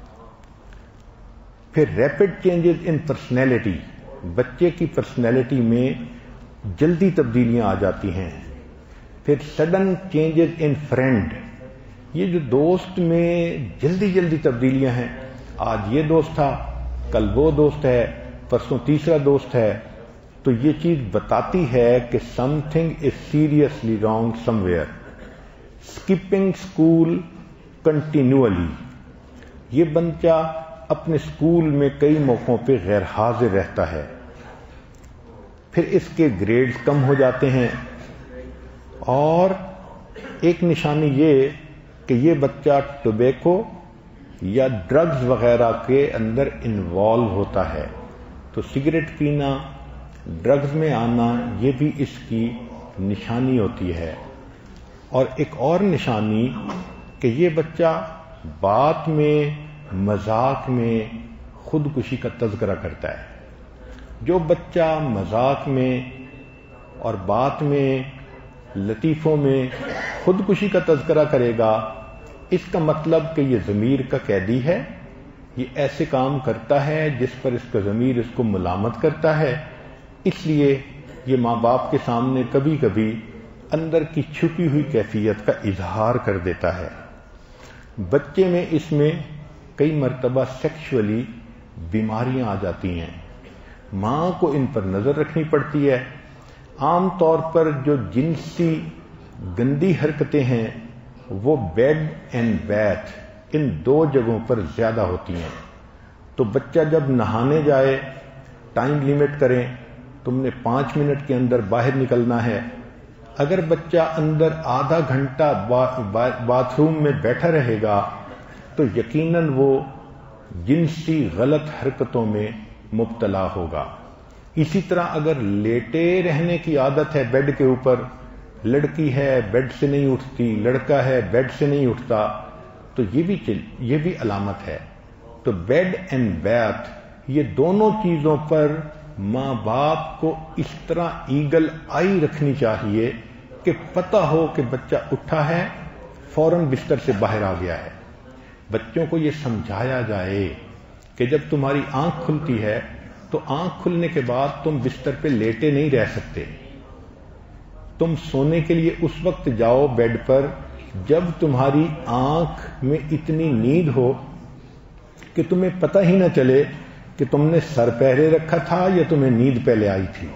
Speaker 1: پھر ریپڈ چینجز ان پرسنالٹی، بچے کی پرسنالٹی میں جلدی تبدیلیاں آ جاتی ہیں. پھر سڈن چینجز ان فرینڈ، یہ جو دوست میں جلدی جلدی تبدیلیاں ہیں. آج یہ دوست تھا، کل وہ دوست ہے، پرسوں تیسرا دوست ہے. تو یہ چیز بتاتی ہے کہ something is seriously wrong somewhere. Skipping school continually, یہ بچہ اپنے اسکول میں کئی موقعوں پہ غیر حاضر رہتا ہے، پھر اس کے گریڈز کم ہو جاتے ہیں، اور ایک نشانی یہ کہ یہ بچہ ٹوبیکو یا ڈرگز وغیرہ کے اندر انوالو ہوتا ہے۔ تو سگریٹ پینا، ڈرگز میں آنا، یہ بھی اس کی نشانی ہوتی ہے۔ اور ایک اور نشانی کہ یہ بچہ بات میں، مذاق میں خودکشی کا تذکرہ کرتا ہے۔ جو بچہ مذاق میں اور بات میں، لطیفوں میں خودکشی کا تذکرہ کرے گا، اس کا مطلب کہ یہ ضمیر کا قیدی ہے، یہ ایسے کام کرتا ہے جس پر اس کا ضمیر اس کو ملامت کرتا ہے، اس لیے یہ ماں باپ کے سامنے کبھی کبھی اندر کی چھپی ہوئی کیفیت کا اظہار کر دیتا ہے۔ بچے میں اس میں کئی مرتبہ سیکشولی بیماریاں آ جاتی ہیں، ماں کو ان پر نظر رکھنی پڑتی ہے۔ عام طور پر جو جنسی گندی حرکتیں ہیں وہ بیڈ اینڈ بیتھ، ان دو جگہوں پر زیادہ ہوتی ہیں۔ تو بچہ جب نہانے جائے، ٹائم لیمٹ کریں، تم نے 5 منٹ کے اندر باہر نکلنا ہے۔ اگر بچہ اندر آدھا گھنٹہ باتھ روم میں بیٹھا رہے گا تو یقیناً وہ جنسی غلط حرکتوں میں مبتلا ہوگا۔ اسی طرح اگر لیٹے رہنے کی عادت ہے بیڈ کے اوپر، لڑکی ہے بیڈ سے نہیں اٹھتی، لڑکا ہے بیڈ سے نہیں اٹھتا، تو یہ بھی علامت ہے۔ تو بیڈ اینڈ بیتھ، یہ دونوں چیزوں پر ماں باپ کو اس طرح ایگل آئی رکھنی چاہیے کہ پتہ ہو کہ بچہ اٹھا ہے، فوراً بستر سے باہر آ گیا ہے۔ بچوں کو یہ سمجھایا جائے کہ جب تمہاری آنکھ کھلتی ہے تو آنکھ کھلنے کے بعد تم بستر پہ لیٹے نہیں رہ سکتے، تم سونے کے لیے اس وقت جاؤ بیڈ پر جب تمہاری آنکھ میں اتنی نیند ہو کہ تمہیں پتہ ہی نہ چلے کہ تم نے سر پہلے رکھا تھا یا تمہیں نیند پہلے آئی تھی۔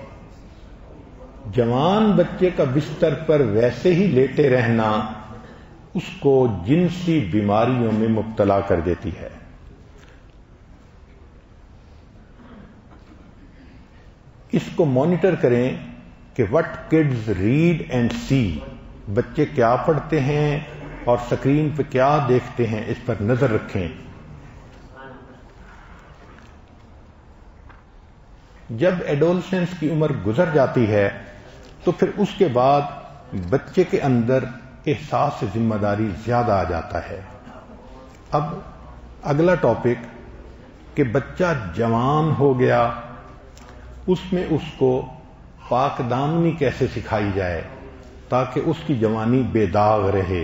Speaker 1: جوان بچے کا بستر پر ویسے ہی لیٹے رہنا اس کو جنسی بیماریوں میں مبتلا کر دیتی ہے۔ اس کو مانیٹر کریں کہ what kids read and see, بچے کیا پڑھتے ہیں اور سکرین پہ کیا دیکھتے ہیں، اس پر نظر رکھیں۔ جب ایڈولسنس کی عمر گزر جاتی ہے تو پھر اس کے بعد بچے کے اندر احساس ذمہ داری زیادہ آ جاتا ہے۔ اب اگلا ٹاپک کہ بچہ جوان ہو گیا، اس میں اس کو پاک دامنی کیسے سکھائی جائے تاکہ اس کی جوانی بے داغ رہے۔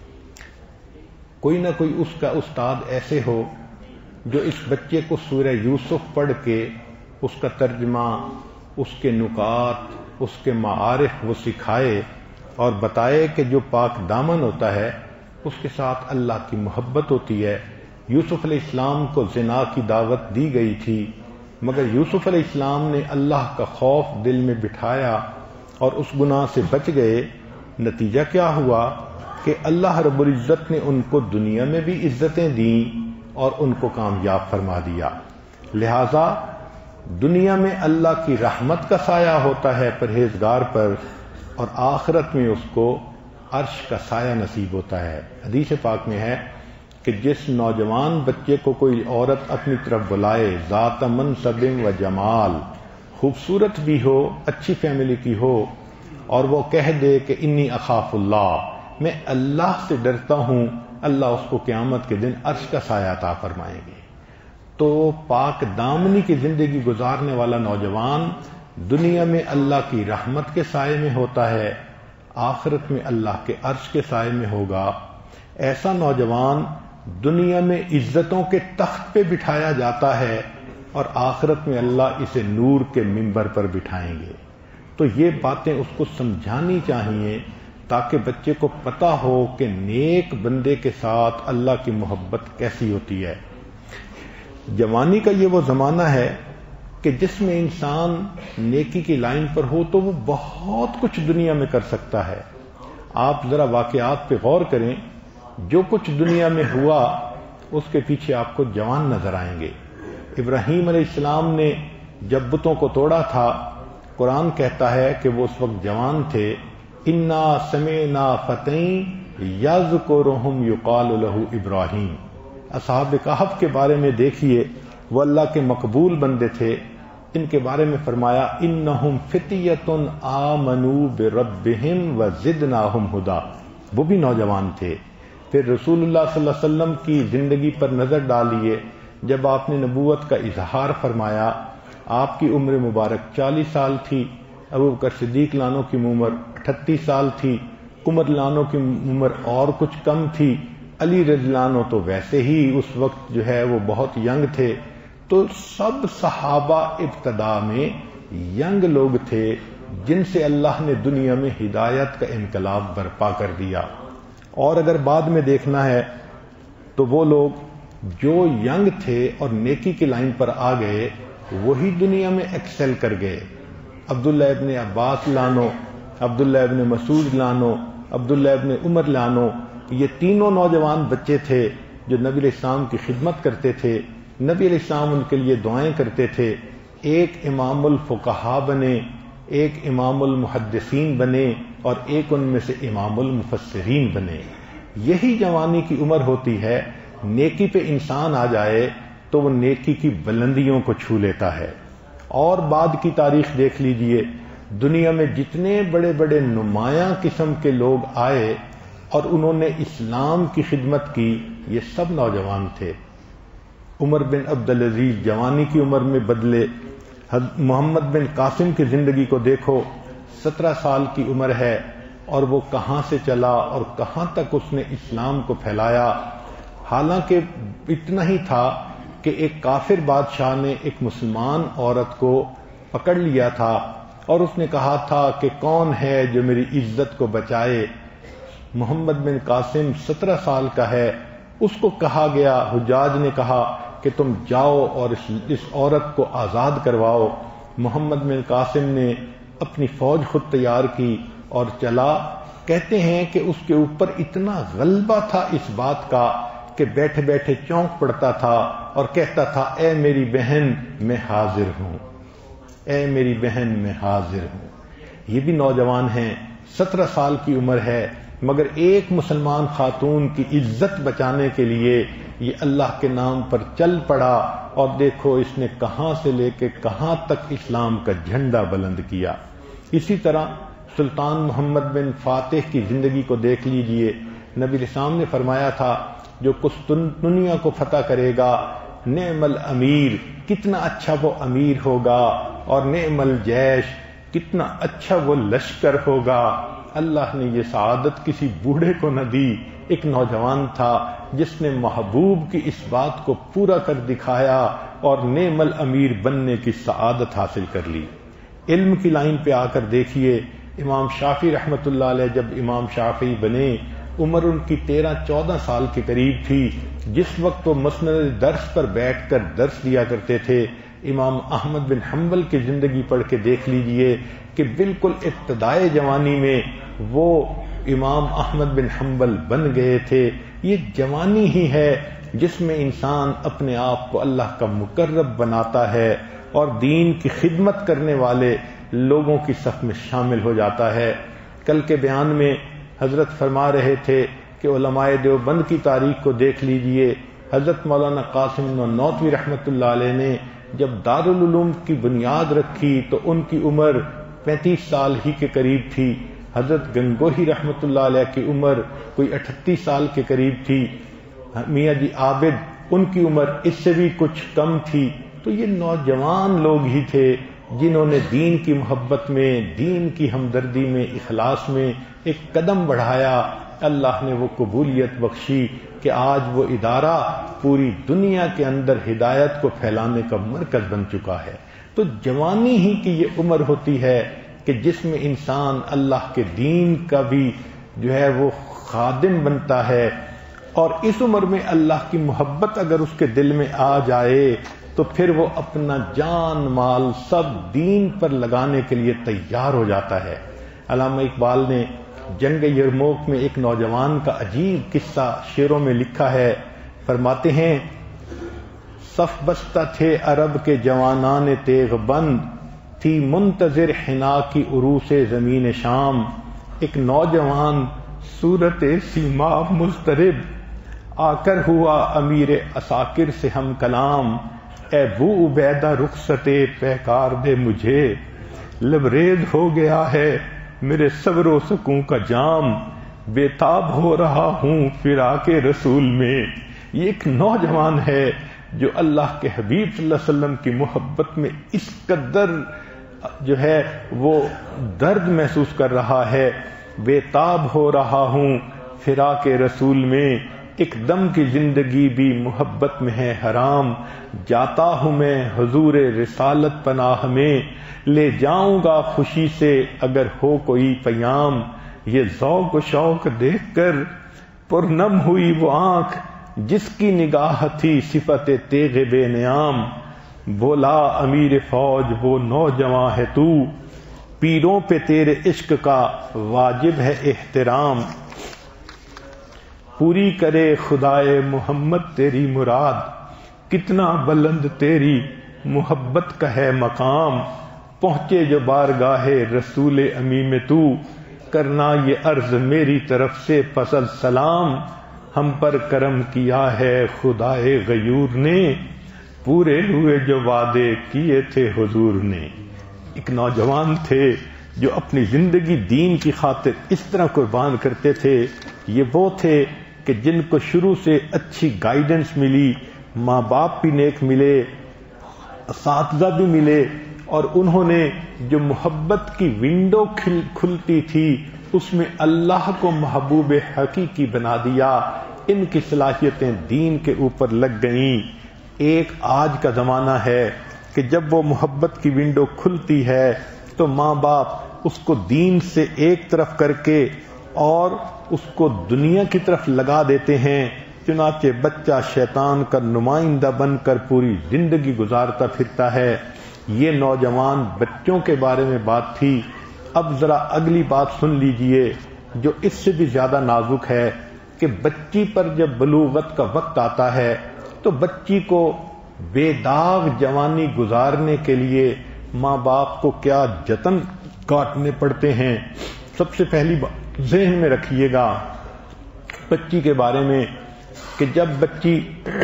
Speaker 1: کوئی نہ کوئی اس کا استاد ایسے ہو جو اس بچے کو سورہ یوسف پڑھ کے اس کا ترجمہ، اس کے نکات، اس کے معارف وہ سکھائے اور بتائے کہ جو پاک دامن ہوتا ہے اس کے ساتھ اللہ کی محبت ہوتی ہے۔ یوسف علیہ السلام کو زنا کی دعوت دی گئی تھی، مگر یوسف علیہ السلام نے اللہ کا خوف دل میں بٹھایا اور اس گناہ سے بچ گئے۔ نتیجہ کیا ہوا کہ اللہ رب العزت نے ان کو دنیا میں بھی عزتیں دیں اور ان کو کامیاب فرما دیا۔ لہذا دنیا میں اللہ کی رحمت کا سایہ ہوتا ہے پرہیزگار پر، اور آخرت میں اس کو عرش کا سایہ نصیب ہوتا ہے۔ حدیث پاک میں ہے کہ جس نوجوان بچے کو کوئی عورت اپنی طرف بلائے، ذات منصب و جمال، خوبصورت بھی ہو، اچھی فیملی کی ہو، اور وہ کہہ دے کہ انی اخاف اللہ، میں اللہ سے ڈرتا ہوں، اللہ اس کو قیامت کے دن عرش کا سایہ عطا فرمائیں گے۔ تو پاک دامنی کی زندگی گزارنے والا نوجوان دنیا میں اللہ کی رحمت کے سائے میں ہوتا ہے، آخرت میں اللہ کے عرش کے سائے میں ہوگا۔ ایسا نوجوان دنیا میں عزتوں کے تخت پہ بٹھایا جاتا ہے اور آخرت میں اللہ اسے نور کے منبر پر بٹھائیں گے۔ تو یہ باتیں اس کو سمجھانی چاہیے تاکہ بچے کو پتہ ہو کہ نیک بندے کے ساتھ اللہ کی محبت کیسی ہوتی ہے۔ جوانی کا یہ وہ زمانہ ہے کہ جس میں انسان نیکی کی لائن پر ہو تو وہ بہت کچھ دنیا میں کر سکتا ہے۔ آپ ذرا واقعات پہ غور کریں، جو کچھ دنیا میں ہوا اس کے پیچھے آپ کو جوان نظر آئیں گے۔ ابراہیم علیہ السلام نے جب بتوں کو توڑا تھا، قرآن کہتا ہے کہ وہ اس وقت جوان تھے۔ انا سمعنا فتى یذکرہم یقال لہ ابراہیم۔ اصحاب کہف کے بارے میں دیکھیے، وہ اللہ کے مقبول بندے تھے۔ ان کے بارے میں فرمایا انہم فتیۃ آمنوا بربہم وزدناہم ھدی، وہ بھی نوجوان تھے۔ پھر رسول اللہ صلی اللہ علیہ وسلم کی زندگی پر نظر ڈالیے، جب آپ نے نبوت کا اظہار فرمایا، آپ کی عمر مبارک 40 سال تھی، ابوبکر صدیق لانوں کی عمر 38 سال تھی، عمر لانوں کی عمر اور کچھ کم تھی، علی رضی اللہ عنہ تو ویسے ہی اس وقت جو ہے وہ بہت ینگ تھے۔ تو سب صحابہ ابتدا میں ینگ لوگ تھے جن سے اللہ نے دنیا میں ہدایت کا انقلاب برپا کر دیا۔ اور اگر بعد میں دیکھنا ہے تو وہ لوگ جو ینگ تھے اور نیکی کی لائن پر آ گئے، وہی دنیا میں ایکسل کر گئے۔ عبداللہ ابن عباس لانو، عبداللہ ابن مسعود لانو، عبداللہ ابن عمر لانو، یہ تینوں نوجوان بچے تھے جو نبی علیہ السلام کی خدمت کرتے تھے۔ نبی علیہ السلام ان کے لیے دعائیں کرتے تھے۔ ایک امام الفقہاء بنے، ایک امام المحدثین بنے، اور ایک ان میں سے امام المفسرین بنے۔ یہی جوانی کی عمر ہوتی ہے۔ نیکی پہ انسان آ جائے تو وہ نیکی کی بلندیوں کو چھو لیتا ہے۔ اور بعد کی تاریخ دیکھ لیجئے، دنیا میں جتنے بڑے بڑے نمایاں قسم کے لوگ آئے اور انہوں نے اسلام کی خدمت کی، یہ سب نوجوان تھے۔ عمر بن عبدالعزیز جوانی کی عمر میں بدلے۔ محمد بن قاسم کی زندگی کو دیکھو، 17 سال کی عمر ہے اور وہ کہاں سے چلا اور کہاں تک اس نے اسلام کو پھیلایا۔ حالانکہ اتنا ہی تھا کہ ایک کافر بادشاہ نے ایک مسلمان عورت کو پکڑ لیا تھا اور اس نے کہا تھا کہ کون ہے جو میری عزت کو بچائے۔ محمد بن قاسم 17 سال کا ہے، اس کو کہا گیا، حجاج نے کہا کہ تم جاؤ اور اس عورت کو آزاد کرواؤ۔ محمد بن قاسم نے اپنی فوج خود تیار کی اور چلا۔ کہتے ہیں کہ اس کے اوپر اتنا غلبہ تھا اس بات کا کہ بیٹھے بیٹھے چونک پڑتا تھا اور کہتا تھا اے میری بہن میں حاضر ہوں، اے میری بہن میں حاضر ہوں۔ یہ بھی نوجوان ہیں، 17 سال کی عمر ہے، مگر ایک مسلمان خاتون کی عزت بچانے کے لیے یہ اللہ کے نام پر چل پڑا، اور دیکھو اس نے کہاں سے لے کے کہاں تک اسلام کا جھنڈا بلند کیا۔ اسی طرح سلطان محمد بن فاتح کی زندگی کو دیکھ لیجئے۔ نبی الاسلام نے فرمایا تھا جو قسطنطنیہ کو فتح کرے گا، نعم الامیر، کتنا اچھا وہ امیر ہوگا، اور نعم الجیش، کتنا اچھا وہ لشکر ہوگا۔ اللہ نے یہ سعادت کسی بوڑھے کو نہ دی، ایک نوجوان تھا جس نے محبوب کی اس بات کو پورا کر دکھایا اور نعم الامیر بننے کی سعادت حاصل کر لی۔ علم کی لائن پہ آ کر دیکھیے، امام شافعی رحمۃ اللہ علیہ جب امام شافعی بنے، عمر ان کی 13-14 سال کے قریب تھی۔ جس وقت وہ مسند درس پر بیٹھ کر درس دیا کرتے تھے، امام احمد بن حنبل کی زندگی پڑھ کے دیکھ لیجئے کہ بالکل ابتدائے جوانی میں وہ امام احمد بن حنبل بن گئے تھے۔ یہ جوانی ہی ہے جس میں انسان اپنے آپ کو اللہ کا مقرب بناتا ہے اور دین کی خدمت کرنے والے لوگوں کی صف میں شامل ہو جاتا ہے۔ کل کے بیان میں حضرت فرما رہے تھے کہ علماء دیوبند کی تاریخ کو دیکھ لیجئے۔ حضرت مولانا قاسم نانوتوی رحمۃ اللہ علیہ نے جب دارالعلوم کی بنیاد رکھی تو ان کی عمر 35 سال ہی کے قریب تھی۔ حضرت گنگوہی رحمۃ اللہ علیہ کی عمر کوئی 38 سال کے قریب تھی۔ میاں جی عابد، ان کی عمر اس سے بھی کچھ کم تھی۔ تو یہ نوجوان لوگ ہی تھے جنہوں نے دین کی محبت میں، دین کی ہمدردی میں، اخلاص میں ایک قدم بڑھایا۔ اللہ نے وہ قبولیت بخشی کہ آج وہ ادارہ پوری دنیا کے اندر ہدایت کو پھیلانے کا مرکز بن چکا ہے۔ تو جوانی ہی کی یہ عمر ہوتی ہے کہ جس میں انسان اللہ کے دین کا بھی جو ہے وہ خادم بنتا ہے، اور اس عمر میں اللہ کی محبت اگر اس کے دل میں آ جائے تو پھر وہ اپنا جان مال سب دین پر لگانے کے لیے تیار ہو جاتا ہے۔ علامہ اقبال نے جنگ یرموک میں ایک نوجوان کا عجیب قصہ شعروں میں لکھا ہے. فرماتے ہیں صف بستہ تھے عرب کے جوانان تیغ بند، تھی منتظر حنا کی عروس زمین شام. ایک نوجوان صورت سیماب مضطرب، آ کر ہوا امیر عساکر سے ہم کلام. اے بو عبیدہ رخصت پیکار دے مجھے، لبریز ہو گیا ہے میرے صبر و سکون کا جام. بے تاب ہو رہا ہوں فراق رسول میں. یہ ایک نوجوان ہے جو اللہ کے حبیب صلی اللہ علیہ وسلم کی محبت میں اس قدر جو ہے وہ درد محسوس کر رہا ہے. بے تاب ہو رہا ہوں فراق رسول میں، ایک دم کی زندگی بھی محبت میں ہے حرام. جاتا ہوں میں حضور رسالت پناہ میں، لے جاؤں گا خوشی سے اگر ہو کوئی پیام. یہ ذوق و شوق دیکھ کر پرنم ہوئی وہ آنکھ جس کی نگاہ تھی صفت تیغ بے نیام. بولا امیر فوج وہ نوجواں ہے تو، پیروں پہ تیرے عشق کا واجب ہے احترام. پوری کرے خدائے محمد تیری مراد، کتنا بلند تیری محبت کا ہے مقام. پہنچے جو بارگاہ رسول امی میں تو، کرنا یہ عرض میری طرف سے فضل سلام. ہم پر کرم کیا ہے خدائے غیور نے، پورے ہوئے جو وعدے کیے تھے حضور نے. ایک نوجوان تھے جو اپنی زندگی دین کی خاطر اس طرح قربان کرتے تھے. یہ وہ تھے کہ جن کو شروع سے اچھی گائیڈنس ملی، ماں باپ بھی نیک ملے، اساتذہ بھی ملے، اور انہوں نے جو محبت کی ونڈو کھلتی تھی اس میں اللہ کو محبوب حقیقی بنا دیا. ان کی صلاحیتیں دین کے اوپر لگ گئیں. ایک آج کا زمانہ ہے کہ جب وہ محبت کی ونڈو کھلتی ہے تو ماں باپ اس کو دین سے ایک طرف کر کے اور اس کو دنیا کی طرف لگا دیتے ہیں. چنانچہ بچہ شیطان کا نمائندہ بن کر پوری زندگی گزارتا پھرتا ہے. یہ نوجوان بچوں کے بارے میں بات تھی. اب ذرا اگلی بات سن لیجئے جو اس سے بھی زیادہ نازک ہے کہ بچی پر جب بلوغت کا وقت آتا ہے تو بچی کو بے داغ جوانی گزارنے کے لیے ماں باپ کو کیا جتن کاٹنے پڑتے ہیں. سب سے پہلی بات ذہن میں رکھیے گا بچی کے بارے میں کہ جب بچی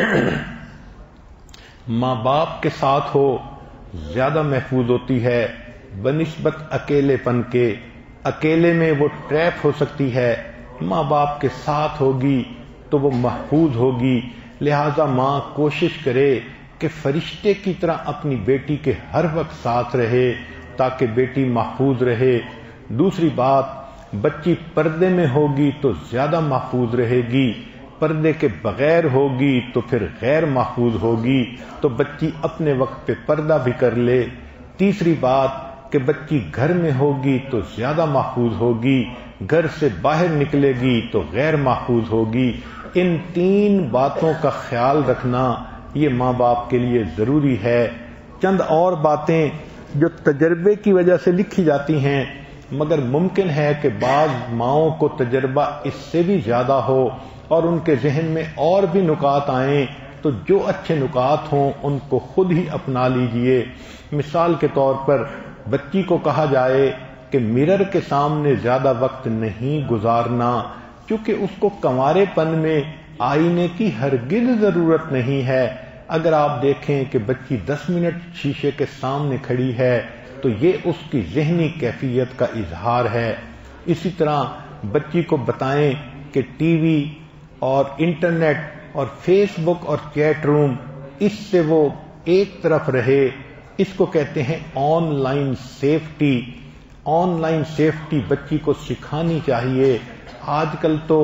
Speaker 1: ماں باپ کے ساتھ ہو زیادہ محفوظ ہوتی ہے بنسبت اکیلے پن کے. اکیلے میں وہ ٹریپ ہو سکتی ہے، ماں باپ کے ساتھ ہوگی تو وہ محفوظ ہوگی. لہذا ماں کوشش کرے کہ فرشتے کی طرح اپنی بیٹی کے ہر وقت ساتھ رہے تاکہ بیٹی محفوظ رہے. دوسری بات، بچی پردے میں ہوگی تو زیادہ محفوظ رہے گی، پردے کے بغیر ہوگی تو پھر غیر محفوظ ہوگی. تو بچی اپنے وقت پہ پردہ بھی کر لے. تیسری بات کہ بچی گھر میں ہوگی تو زیادہ محفوظ ہوگی، گھر سے باہر نکلے گی تو غیر محفوظ ہوگی. ان تین باتوں کا خیال رکھنا یہ ماں باپ کے لیے ضروری ہے. چند اور باتیں جو تجربے کی وجہ سے لکھی جاتی ہیں مگر ممکن ہے کہ بعض ماؤں کو تجربہ اس سے بھی زیادہ ہو اور ان کے ذہن میں اور بھی نکات آئیں، تو جو اچھے نکات ہوں ان کو خود ہی اپنا لیجئے. مثال کے طور پر بچی کو کہا جائے کہ مرر کے سامنے زیادہ وقت نہیں گزارنا، کیونکہ اس کو کنوارے پن میں آئینے کی ہرگز ضرورت نہیں ہے. اگر آپ دیکھیں کہ بچی 10 منٹ شیشے کے سامنے کھڑی ہے تو یہ اس کی ذہنی کیفیت کا اظہار ہے. اسی طرح بچی کو بتائیں کہ ٹی وی اور انٹرنیٹ اور فیس بک اور چیٹ روم اس سے وہ ایک طرف رہے. اس کو کہتے ہیں online safety. Online safety بچی کو سکھانی چاہیے. آج کل تو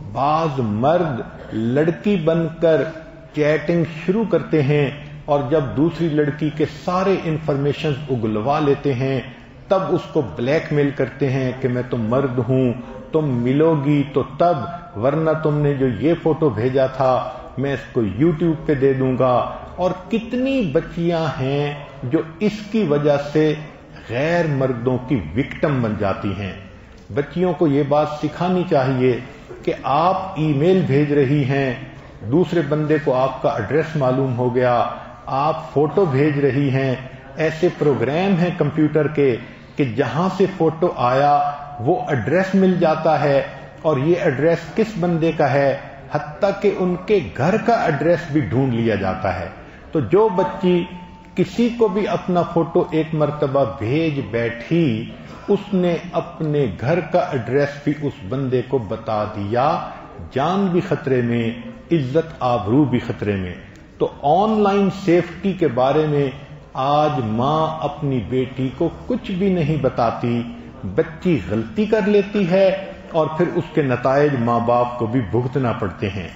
Speaker 1: بعض مرد لڑکی بن کر چیٹنگ شروع کرتے ہیں اور جب دوسری لڑکی کے سارے انفارمیشن اگلوا لیتے ہیں تب اس کو بلیک میل کرتے ہیں کہ میں تو مرد ہوں، تم ملو گی تو تب، ورنہ تم نے جو یہ فوٹو بھیجا تھا میں اس کو یوٹیوب پہ دے دوں گا. اور کتنی بچیاں ہیں جو اس کی وجہ سے غیر مردوں کی وکٹم بن جاتی ہیں. بچیوں کو یہ بات سکھانی چاہیے کہ آپ ای میل بھیج رہی ہیں، دوسرے بندے کو آپ کا ایڈریس معلوم ہو گیا، آپ فوٹو بھیج رہی ہیں، ایسے پروگرام ہیں کمپیوٹر کے کہ جہاں سے فوٹو آیا وہ ایڈریس مل جاتا ہے، اور یہ ایڈریس کس بندے کا ہے، حتیٰ کہ ان کے گھر کا ایڈریس بھی ڈھونڈ لیا جاتا ہے۔ تو جو بچی کسی کو بھی اپنا فوٹو ایک مرتبہ بھیج بیٹھی، اس نے اپنے گھر کا ایڈریس بھی اس بندے کو بتا دیا، جان بھی خطرے میں، عزت آبرو بھی خطرے میں۔ تو آن لائن سیفٹی کے بارے میں آج ماں اپنی بیٹی کو کچھ بھی نہیں بتاتی، بچی غلطی کر لیتی ہے اور پھر اس کے نتائج ماں باپ کو بھی بھگتنا پڑتے ہیں۔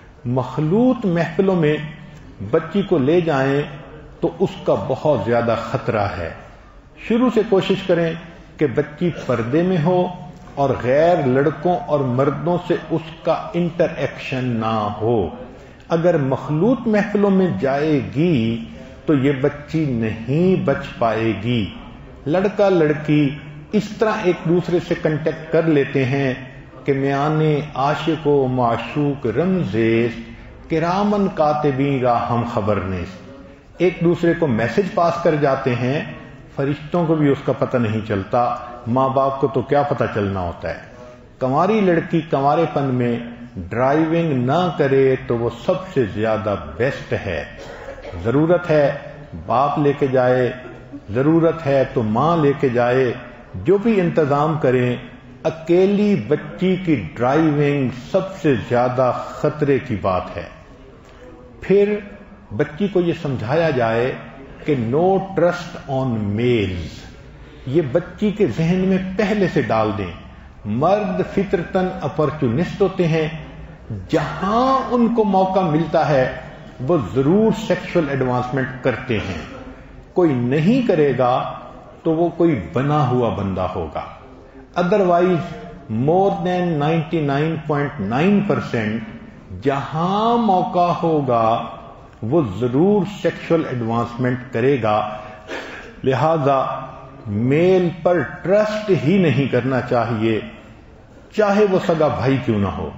Speaker 1: مخلوط محفلوں میں بچی کو لے جائیں تو اس کا بہت زیادہ خطرہ ہے۔ شروع سے کوشش کریں کہ بچی پردے میں ہو اور غیر لڑکوں اور مردوں سے اس کا انٹر ایکشن نہ ہو۔ اگر مخلوط محفلوں میں جائے گی تو یہ بچی نہیں بچ پائے گی۔ لڑکا لڑکی اس طرح ایک دوسرے سے کنٹیکٹ کر لیتے ہیں کہ میانے عاشق و معشوق رمزیست، کرامن کاتبین را ہم خبر نیست، ایک دوسرے کو میسج پاس کر جاتے ہیں، فرشتوں کو بھی اس کا پتہ نہیں چلتا، ماں باپ کو تو کیا پتہ چلنا ہوتا ہے۔ کنواری لڑکی کنوارے پن میں ڈرائیونگ نہ کرے تو وہ سب سے زیادہ بیسٹ ہے۔ ضرورت ہے باپ لے کے جائے، ضرورت ہے تو ماں لے کے جائے، جو بھی انتظام کریں، اکیلی بچی کی ڈرائیونگ سب سے زیادہ خطرے کی بات ہے۔ پھر بچی کو یہ سمجھایا جائے کہ نو ٹرسٹ آن میلز، یہ بچی کے ذہن میں پہلے سے ڈال دیں۔ مرد فطرتاً اپرچونسٹ ہوتے ہیں، جہاں ان کو موقع ملتا ہے وہ ضرور سیکشل ایڈوانسمنٹ کرتے ہیں، کوئی نہیں کرے گا تو وہ کوئی بنا ہوا بندہ ہوگا۔ ادروائز مور دین 99.9% جہاں موقع ہوگا وہ ضرور سیکشل ایڈوانسمنٹ کرے گا، لہذا میل پر ٹرسٹ ہی نہیں کرنا چاہیے، چاہے وہ سگا بھائی کیوں نہ ہو۔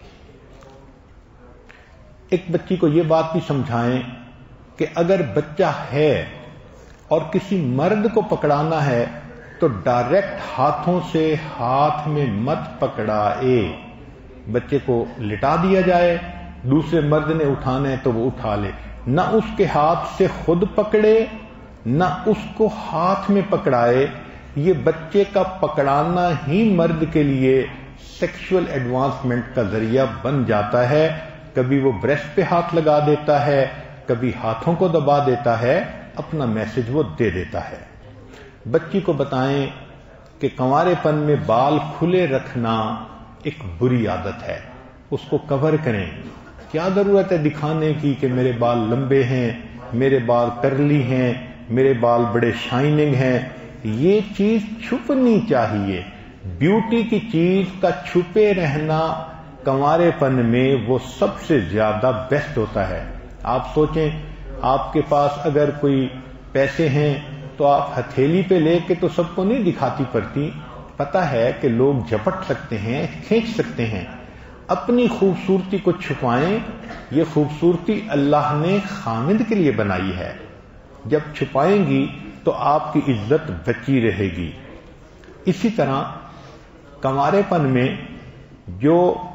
Speaker 1: ایک بچی کو یہ بات بھی سمجھائیں کہ اگر بچہ ہے اور کسی مرد کو پکڑانا ہے تو ڈائریکٹ ہاتھوں سے ہاتھ میں مت پکڑائے، بچے کو لٹا دیا جائے، دوسرے مرد نے اٹھانا ہے تو وہ اٹھا لے، نہ اس کے ہاتھ سے خود پکڑے نہ اس کو ہاتھ میں پکڑائے۔ یہ بچے کا پکڑانا ہی مرد کے لیے سیکشل ایڈوانسمنٹ کا ذریعہ بن جاتا ہے۔ کبھی وہ بریسٹ پہ ہاتھ لگا دیتا ہے، کبھی ہاتھوں کو دبا دیتا ہے، اپنا میسج وہ دے دیتا ہے۔ بچی کو بتائیں کہ کنوارے پن میں بال کھلے رکھنا ایک بری عادت ہے، اس کو کور کریں۔ کیا ضرورت ہے دکھانے کی کہ میرے بال لمبے ہیں، میرے بال کرلی ہیں، میرے بال بڑے شائننگ ہیں؟ یہ چیز چھپنی چاہیے۔ بیوٹی کی چیز کا چھپے رہنا کنوارے پن میں وہ سب سے زیادہ بیسٹ ہوتا ہے۔ آپ سوچیں، آپ کے پاس اگر کوئی پیسے ہیں تو آپ ہتھیلی پہ لے کے تو سب کو نہیں دکھاتی پڑتی، پتہ ہے کہ لوگ جھپٹ سکتے ہیں، کھینچ سکتے ہیں۔ اپنی خوبصورتی کو چھپائیں، یہ خوبصورتی اللہ نے خامد کے لیے بنائی ہے، جب چھپائیں گی تو آپ کی عزت بچی رہے گی۔ اسی طرح کنوارے پن میں جو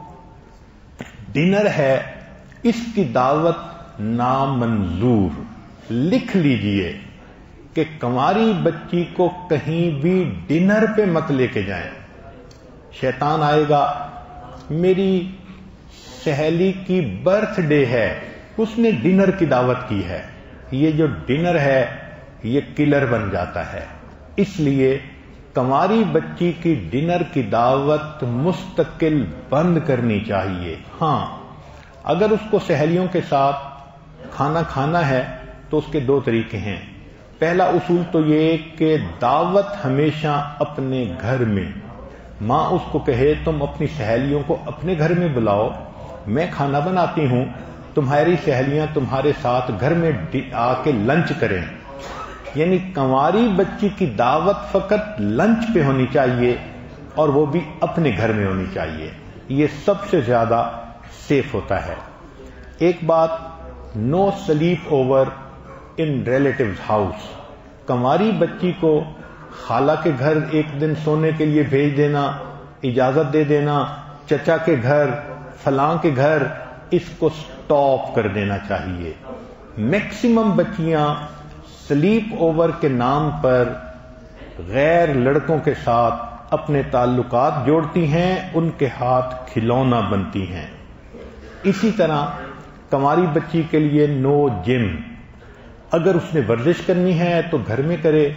Speaker 1: ڈنر ہے اس کی دعوت نامنظور، لکھ لیجئے کہ کنواری بچی کو کہیں بھی ڈنر پہ مت لے کے جائیں۔ شیطان آئے گا، میری سہیلی کی برتھ ڈے ہے، اس نے ڈنر کی دعوت کی ہے، یہ جو ڈنر ہے یہ کلر بن جاتا ہے۔ اس لیے کنواری بچی کی ڈنر کی دعوت مستقل بند کرنی چاہیے۔ ہاں، اگر اس کو سہیلیوں کے ساتھ کھانا کھانا ہے تو اس کے دو طریقے ہیں۔ پہلا اصول تو یہ کہ دعوت ہمیشہ اپنے گھر میں، ماں اس کو کہے تم اپنی سہیلیوں کو اپنے گھر میں بلاؤ، میں کھانا بناتی ہوں، تمہاری سہیلیاں تمہارے ساتھ گھر میں آ کے لنچ کریں۔ یعنی کنواری بچی کی دعوت فقط لنچ پہ ہونی چاہیے، اور وہ بھی اپنے گھر میں ہونی چاہیے. یہ سب سے زیادہ سیف ہوتا ہے. ایک بات، no sleep over in relatives house. کنواری بچی کو خالہ کے گھر ایک دن سونے کے لیے بھیج دینا، اجازت دے دینا، چچا کے گھر، فلاں کے گھر، اس کو سٹاپ کر دینا چاہیے. میکسیمم بچیاں سلیپ اوور کے نام پر غیر لڑکوں کے ساتھ اپنے تعلقات جوڑتی ہیں، ان کے ہاتھ کھلونا بنتی ہیں. اسی طرح کنواری بچی کے لیے نو جم. اگر اس نے ورزش کرنی ہے تو گھر میں کرے.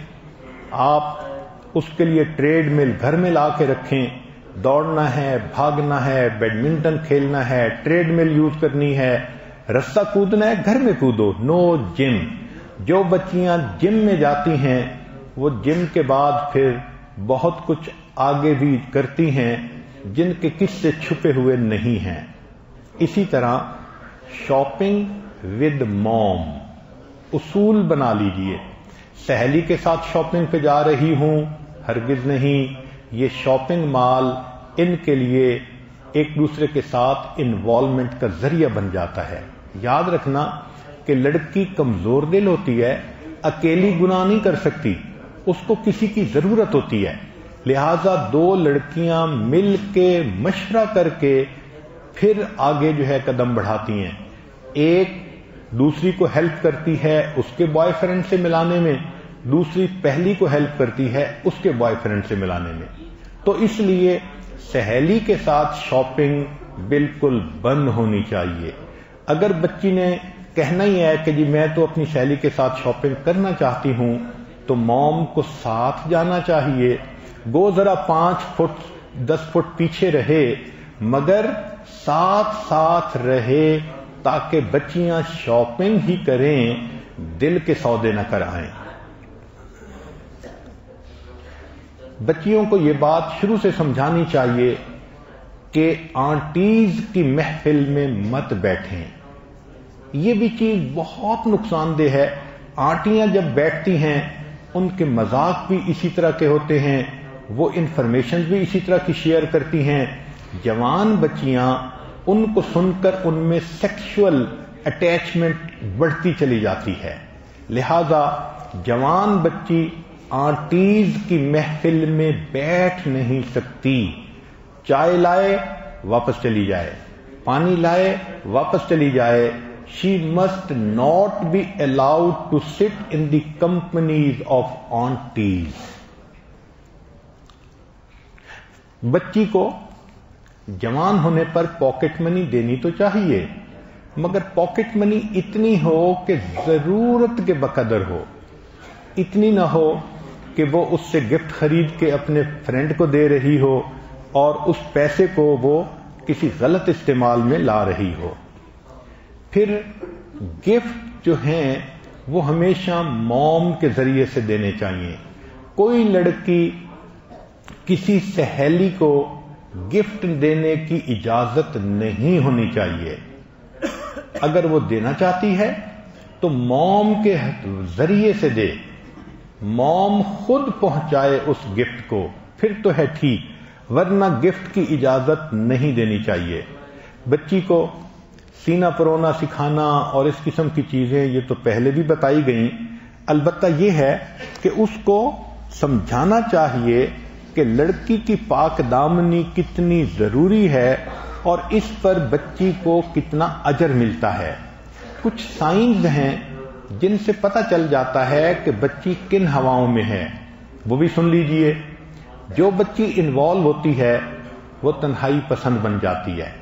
Speaker 1: آپ اس کے لیے ٹریڈ مل گھر میں لا کے رکھیں. دوڑنا ہے، بھاگنا ہے، بیڈمنٹن کھیلنا ہے، ٹریڈ مل یوز کرنی ہے، رسہ کودنا ہے، گھر میں کودو. نو جم. جو بچیاں جم میں جاتی ہیں وہ جم کے بعد پھر بہت کچھ آگے بھی کرتی ہیں جن کے قصے چھپے ہوئے نہیں ہیں. اسی طرح شاپنگ ود موم. اصول بنا لیجئے. سہیلی کے ساتھ شاپنگ پہ جا رہی ہوں، ہرگز نہیں. یہ شاپنگ مال ان کے لیے ایک دوسرے کے ساتھ انوالومنٹ کا ذریعہ بن جاتا ہے. یاد رکھنا کہ لڑکی کمزور دل ہوتی ہے، اکیلی گناہ نہیں کر سکتی، اس کو کسی کی ضرورت ہوتی ہے. لہذا دو لڑکیاں مل کے مشورہ کر کے پھر آگے جو ہے قدم بڑھاتی ہیں. ایک دوسری کو ہیلپ کرتی ہے اس کے بوائے فرینڈ سے ملانے میں، دوسری پہلی کو ہیلپ کرتی ہے اس کے بوائے فرینڈ سے ملانے میں. تو اس لیے سہیلی کے ساتھ شاپنگ بالکل بند ہونی چاہیے. اگر بچی نے کہنا ہی ہے کہ جی میں تو اپنی سہیلی کے ساتھ شاپنگ کرنا چاہتی ہوں، تو موم کو ساتھ جانا چاہیے. گو ذرا 5 فٹ 10 فٹ پیچھے رہے، مگر ساتھ ساتھ رہے تاکہ بچیاں شاپنگ ہی کریں، دل کے سودے نہ کرائیں. بچیوں کو یہ بات شروع سے سمجھانی چاہیے کہ آنٹیز کی محفل میں مت بیٹھیں. یہ بھی چیز بہت نقصان دہ ہے. آنٹیاں جب بیٹھتی ہیں ان کے مذاق بھی اسی طرح کے ہوتے ہیں، وہ انفارمیشن بھی اسی طرح کی شیئر کرتی ہیں. جوان بچیاں ان کو سن کر ان میں سیکشول اٹیچمنٹ بڑھتی چلی جاتی ہے. لہذا جوان بچی آنٹیز کی محفل میں بیٹھ نہیں سکتی. چائے لائے واپس چلی جائے، پانی لائے واپس چلی جائے. She must not be allowed to sit in the companies of aunties. بچی کو جوان ہونے پر پاکٹ منی دینی تو چاہیے، مگر پاکٹ منی اتنی ہو کہ ضرورت کے بقدر ہو. اتنی نہ ہو کہ وہ اس سے گفٹ خرید کے اپنے فرینڈ کو دے رہی ہو اور اس پیسے کو وہ کسی غلط استعمال میں لا رہی ہو. پھر گفٹ جو ہیں وہ ہمیشہ موم کے ذریعے سے دینے چاہیے. کوئی لڑکی کسی سہیلی کو گفٹ دینے کی اجازت نہیں ہونی چاہیے. اگر وہ دینا چاہتی ہے تو موم کے ذریعے سے دے، موم خود پہنچائے اس گفٹ کو، پھر تو ہے ٹھیک، ورنہ گفٹ کی اجازت نہیں دینی چاہیے. بچی کو سینہ پرونا سکھانا اور اس قسم کی چیزیں یہ تو پہلے بھی بتائی گئیں. البتہ یہ ہے کہ اس کو سمجھانا چاہیے کہ لڑکی کی پاک دامنی کتنی ضروری ہے اور اس پر بچی کو کتنا اجر ملتا ہے. کچھ سائنز ہیں جن سے پتہ چل جاتا ہے کہ بچی کن ہواؤں میں ہے، وہ بھی سن لیجئے. جو بچی انوالو ہوتی ہے وہ تنہائی پسند بن جاتی ہے.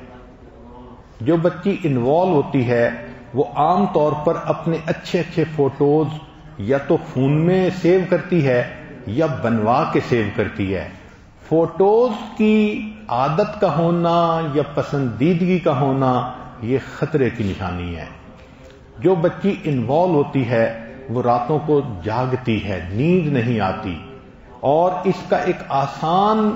Speaker 1: جو بچی انوالو ہوتی ہے وہ عام طور پر اپنے اچھے اچھے فوٹوز یا تو فون میں سیو کرتی ہے یا بنوا کے سیو کرتی ہے. فوٹوز کی عادت کا ہونا یا پسندیدگی کا ہونا یہ خطرے کی نشانی ہے. جو بچی انوالو ہوتی ہے وہ راتوں کو جاگتی ہے، نیند نہیں آتی. اور اس کا ایک آسان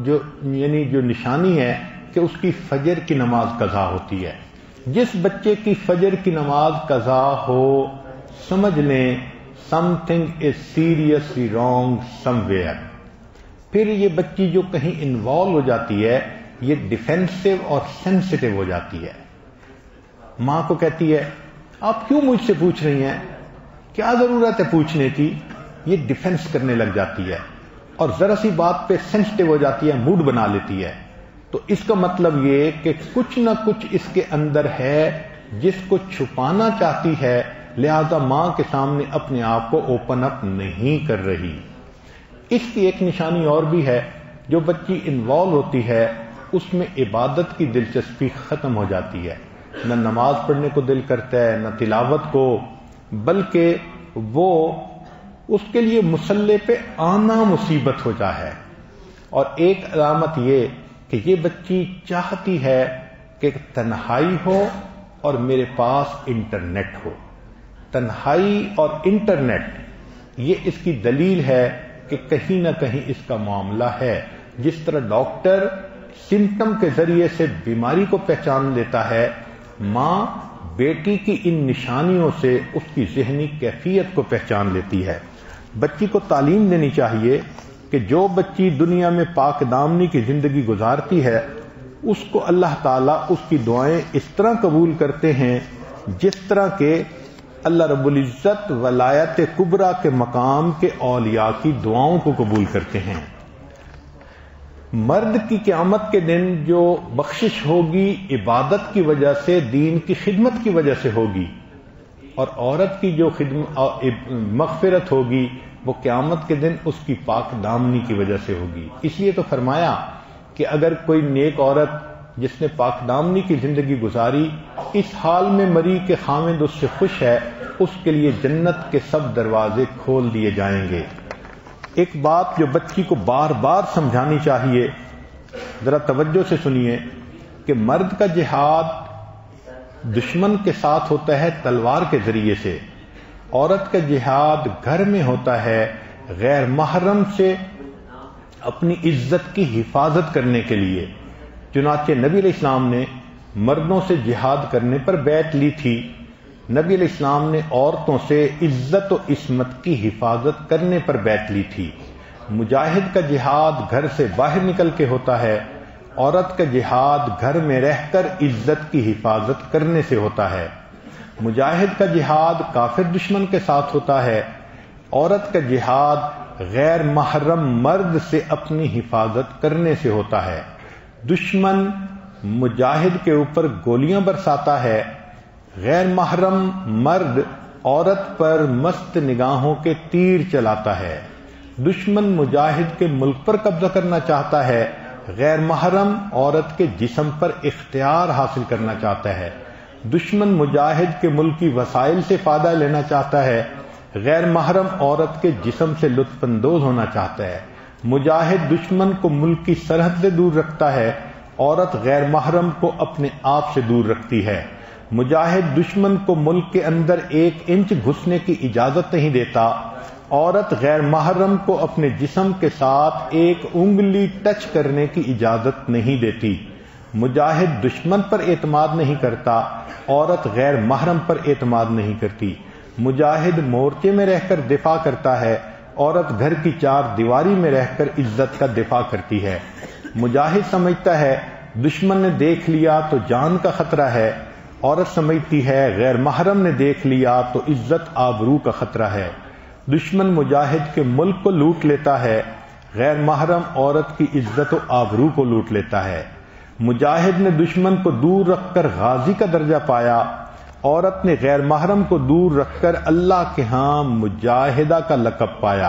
Speaker 1: جو نشانی ہے کہ اس کی فجر کی نماز قضا ہوتی ہے. جس بچے کی فجر کی نماز قضا ہو سمجھ لیں something is seriously wrong somewhere. پھر یہ بچی جو کہیں انوالو ہو جاتی ہے یہ ڈیفینسو اور سینسٹیو ہو جاتی ہے. ماں کو کہتی ہے آپ کیوں مجھ سے پوچھ رہی ہیں, کیا ضرورت ہے پوچھنے کی. یہ ڈیفینس کرنے لگ جاتی ہے اور ذرا سی بات پہ سینسٹیو ہو جاتی ہے, موڈ بنا لیتی ہے. تو اس کا مطلب یہ کہ کچھ نہ کچھ اس کے اندر ہے جس کو چھپانا چاہتی ہے, لہذا ماں کے سامنے اپنے آپ کو اوپن اپ نہیں کر رہی. اس کی ایک نشانی اور بھی ہے, جو بچی انوالو ہوتی ہے اس میں عبادت کی دلچسپی ختم ہو جاتی ہے. نہ نماز پڑھنے کو دل کرتا ہے, نہ تلاوت کو, بلکہ وہ اس کے لیے مصلی پہ آنا مصیبت ہو جا ہے. اور ایک علامت یہ کہ یہ بچی چاہتی ہے کہ تنہائی ہو اور میرے پاس انٹرنیٹ ہو. تنہائی اور انٹرنیٹ یہ اس کی دلیل ہے کہ کہیں نہ کہیں اس کا معاملہ ہے. جس طرح ڈاکٹر سمٹم کے ذریعے سے بیماری کو پہچان لیتا ہے, ماں بیٹی کی ان نشانیوں سے اس کی ذہنی کیفیت کو پہچان لیتی ہے. بچی کو تعلیم دینی چاہیے کہ جو بچی دنیا میں پاک دامنی کی زندگی گزارتی ہے اس کو اللہ تعالیٰ اس کی دعائیں اس طرح قبول کرتے ہیں جس طرح کہ اللہ رب العزت ولایت کبریٰ کے مقام کے اولیاء کی دعاؤں کو قبول کرتے ہیں. مرد کی قیامت کے دن جو بخشش ہوگی عبادت کی وجہ سے, دین کی خدمت کی وجہ سے ہوگی, اور عورت کی جو مغفرت ہوگی وہ قیامت کے دن اس کی پاک دامنی کی وجہ سے ہوگی. اس لیے تو فرمایا کہ اگر کوئی نیک عورت جس نے پاک دامنی کی زندگی گزاری اس حال میں مری کہ خاوند اس سے خوش ہے, اس کے لیے جنت کے سب دروازے کھول دیے جائیں گے. ایک بات جو بچی کو بار بار سمجھانی چاہیے, ذرا توجہ سے سنیے, کہ مرد کا جہاد دشمن کے ساتھ ہوتا ہے تلوار کے ذریعے سے, عورت کا جہاد گھر میں ہوتا ہے غیر محرم سے اپنی عزت کی حفاظت کرنے کے لیے. چنانچہ نبی علیہ السلام نے مردوں سے جہاد کرنے پر بیعت لی تھی. نبی علیہ السلام نے عورتوں سے عزت و عصمت کی حفاظت کرنے پر بیعت لی تھی. مجاہد کا جہاد گھر سے باہر نکل کے ہوتا ہے, عورت کا جہاد گھر میں رہ کر عزت کی حفاظت کرنے سے ہوتا ہے. مجاہد کا جہاد کافر دشمن کے ساتھ ہوتا ہے, عورت کا جہاد غیر محرم مرد سے اپنی حفاظت کرنے سے ہوتا ہے. دشمن مجاہد کے اوپر گولیاں برساتا ہے, غیر محرم مرد عورت پر مست نگاہوں کے تیر چلاتا ہے. دشمن مجاہد کے ملک پر قبضہ کرنا چاہتا ہے, غیر محرم عورت کے جسم پر اختیار حاصل کرنا چاہتا ہے. دشمن مجاہد کے ملکی وسائل سے فائدہ لینا چاہتا ہے, غیر محرم عورت کے جسم سے لطف اندوز ہونا چاہتا ہے. مجاہد دشمن کو ملک کی سرحد سے دور رکھتا ہے, عورت غیر محرم کو اپنے آپ سے دور رکھتی ہے. مجاہد دشمن کو ملک کے اندر 1 انچ گھسنے کی اجازت نہیں دیتا, عورت غیر محرم کو اپنے جسم کے ساتھ 1 انگلی ٹچ کرنے کی اجازت نہیں دیتی. مجاہد دشمن پر اعتماد نہیں کرتا, عورت غیر محرم پر اعتماد نہیں کرتی. مجاہد مورچے میں رہ کر دفاع کرتا ہے, عورت گھر کی 4 دیواری میں رہ کر عزت کا دفاع کرتی ہے. مجاہد سمجھتا ہے دشمن نے دیکھ لیا تو جان کا خطرہ ہے, عورت سمجھتی ہے غیر محرم نے دیکھ لیا تو عزت آبرو کا خطرہ ہے. دشمن مجاہد کے ملک کو لوٹ لیتا ہے, غیر محرم عورت کی عزت و آبرو کو لوٹ لیتا ہے. مجاہد نے دشمن کو دور رکھ کر غازی کا درجہ پایا, عورت نے غیر محرم کو دور رکھ کر اللہ کے ہاں مجاہدہ کا لقب پایا.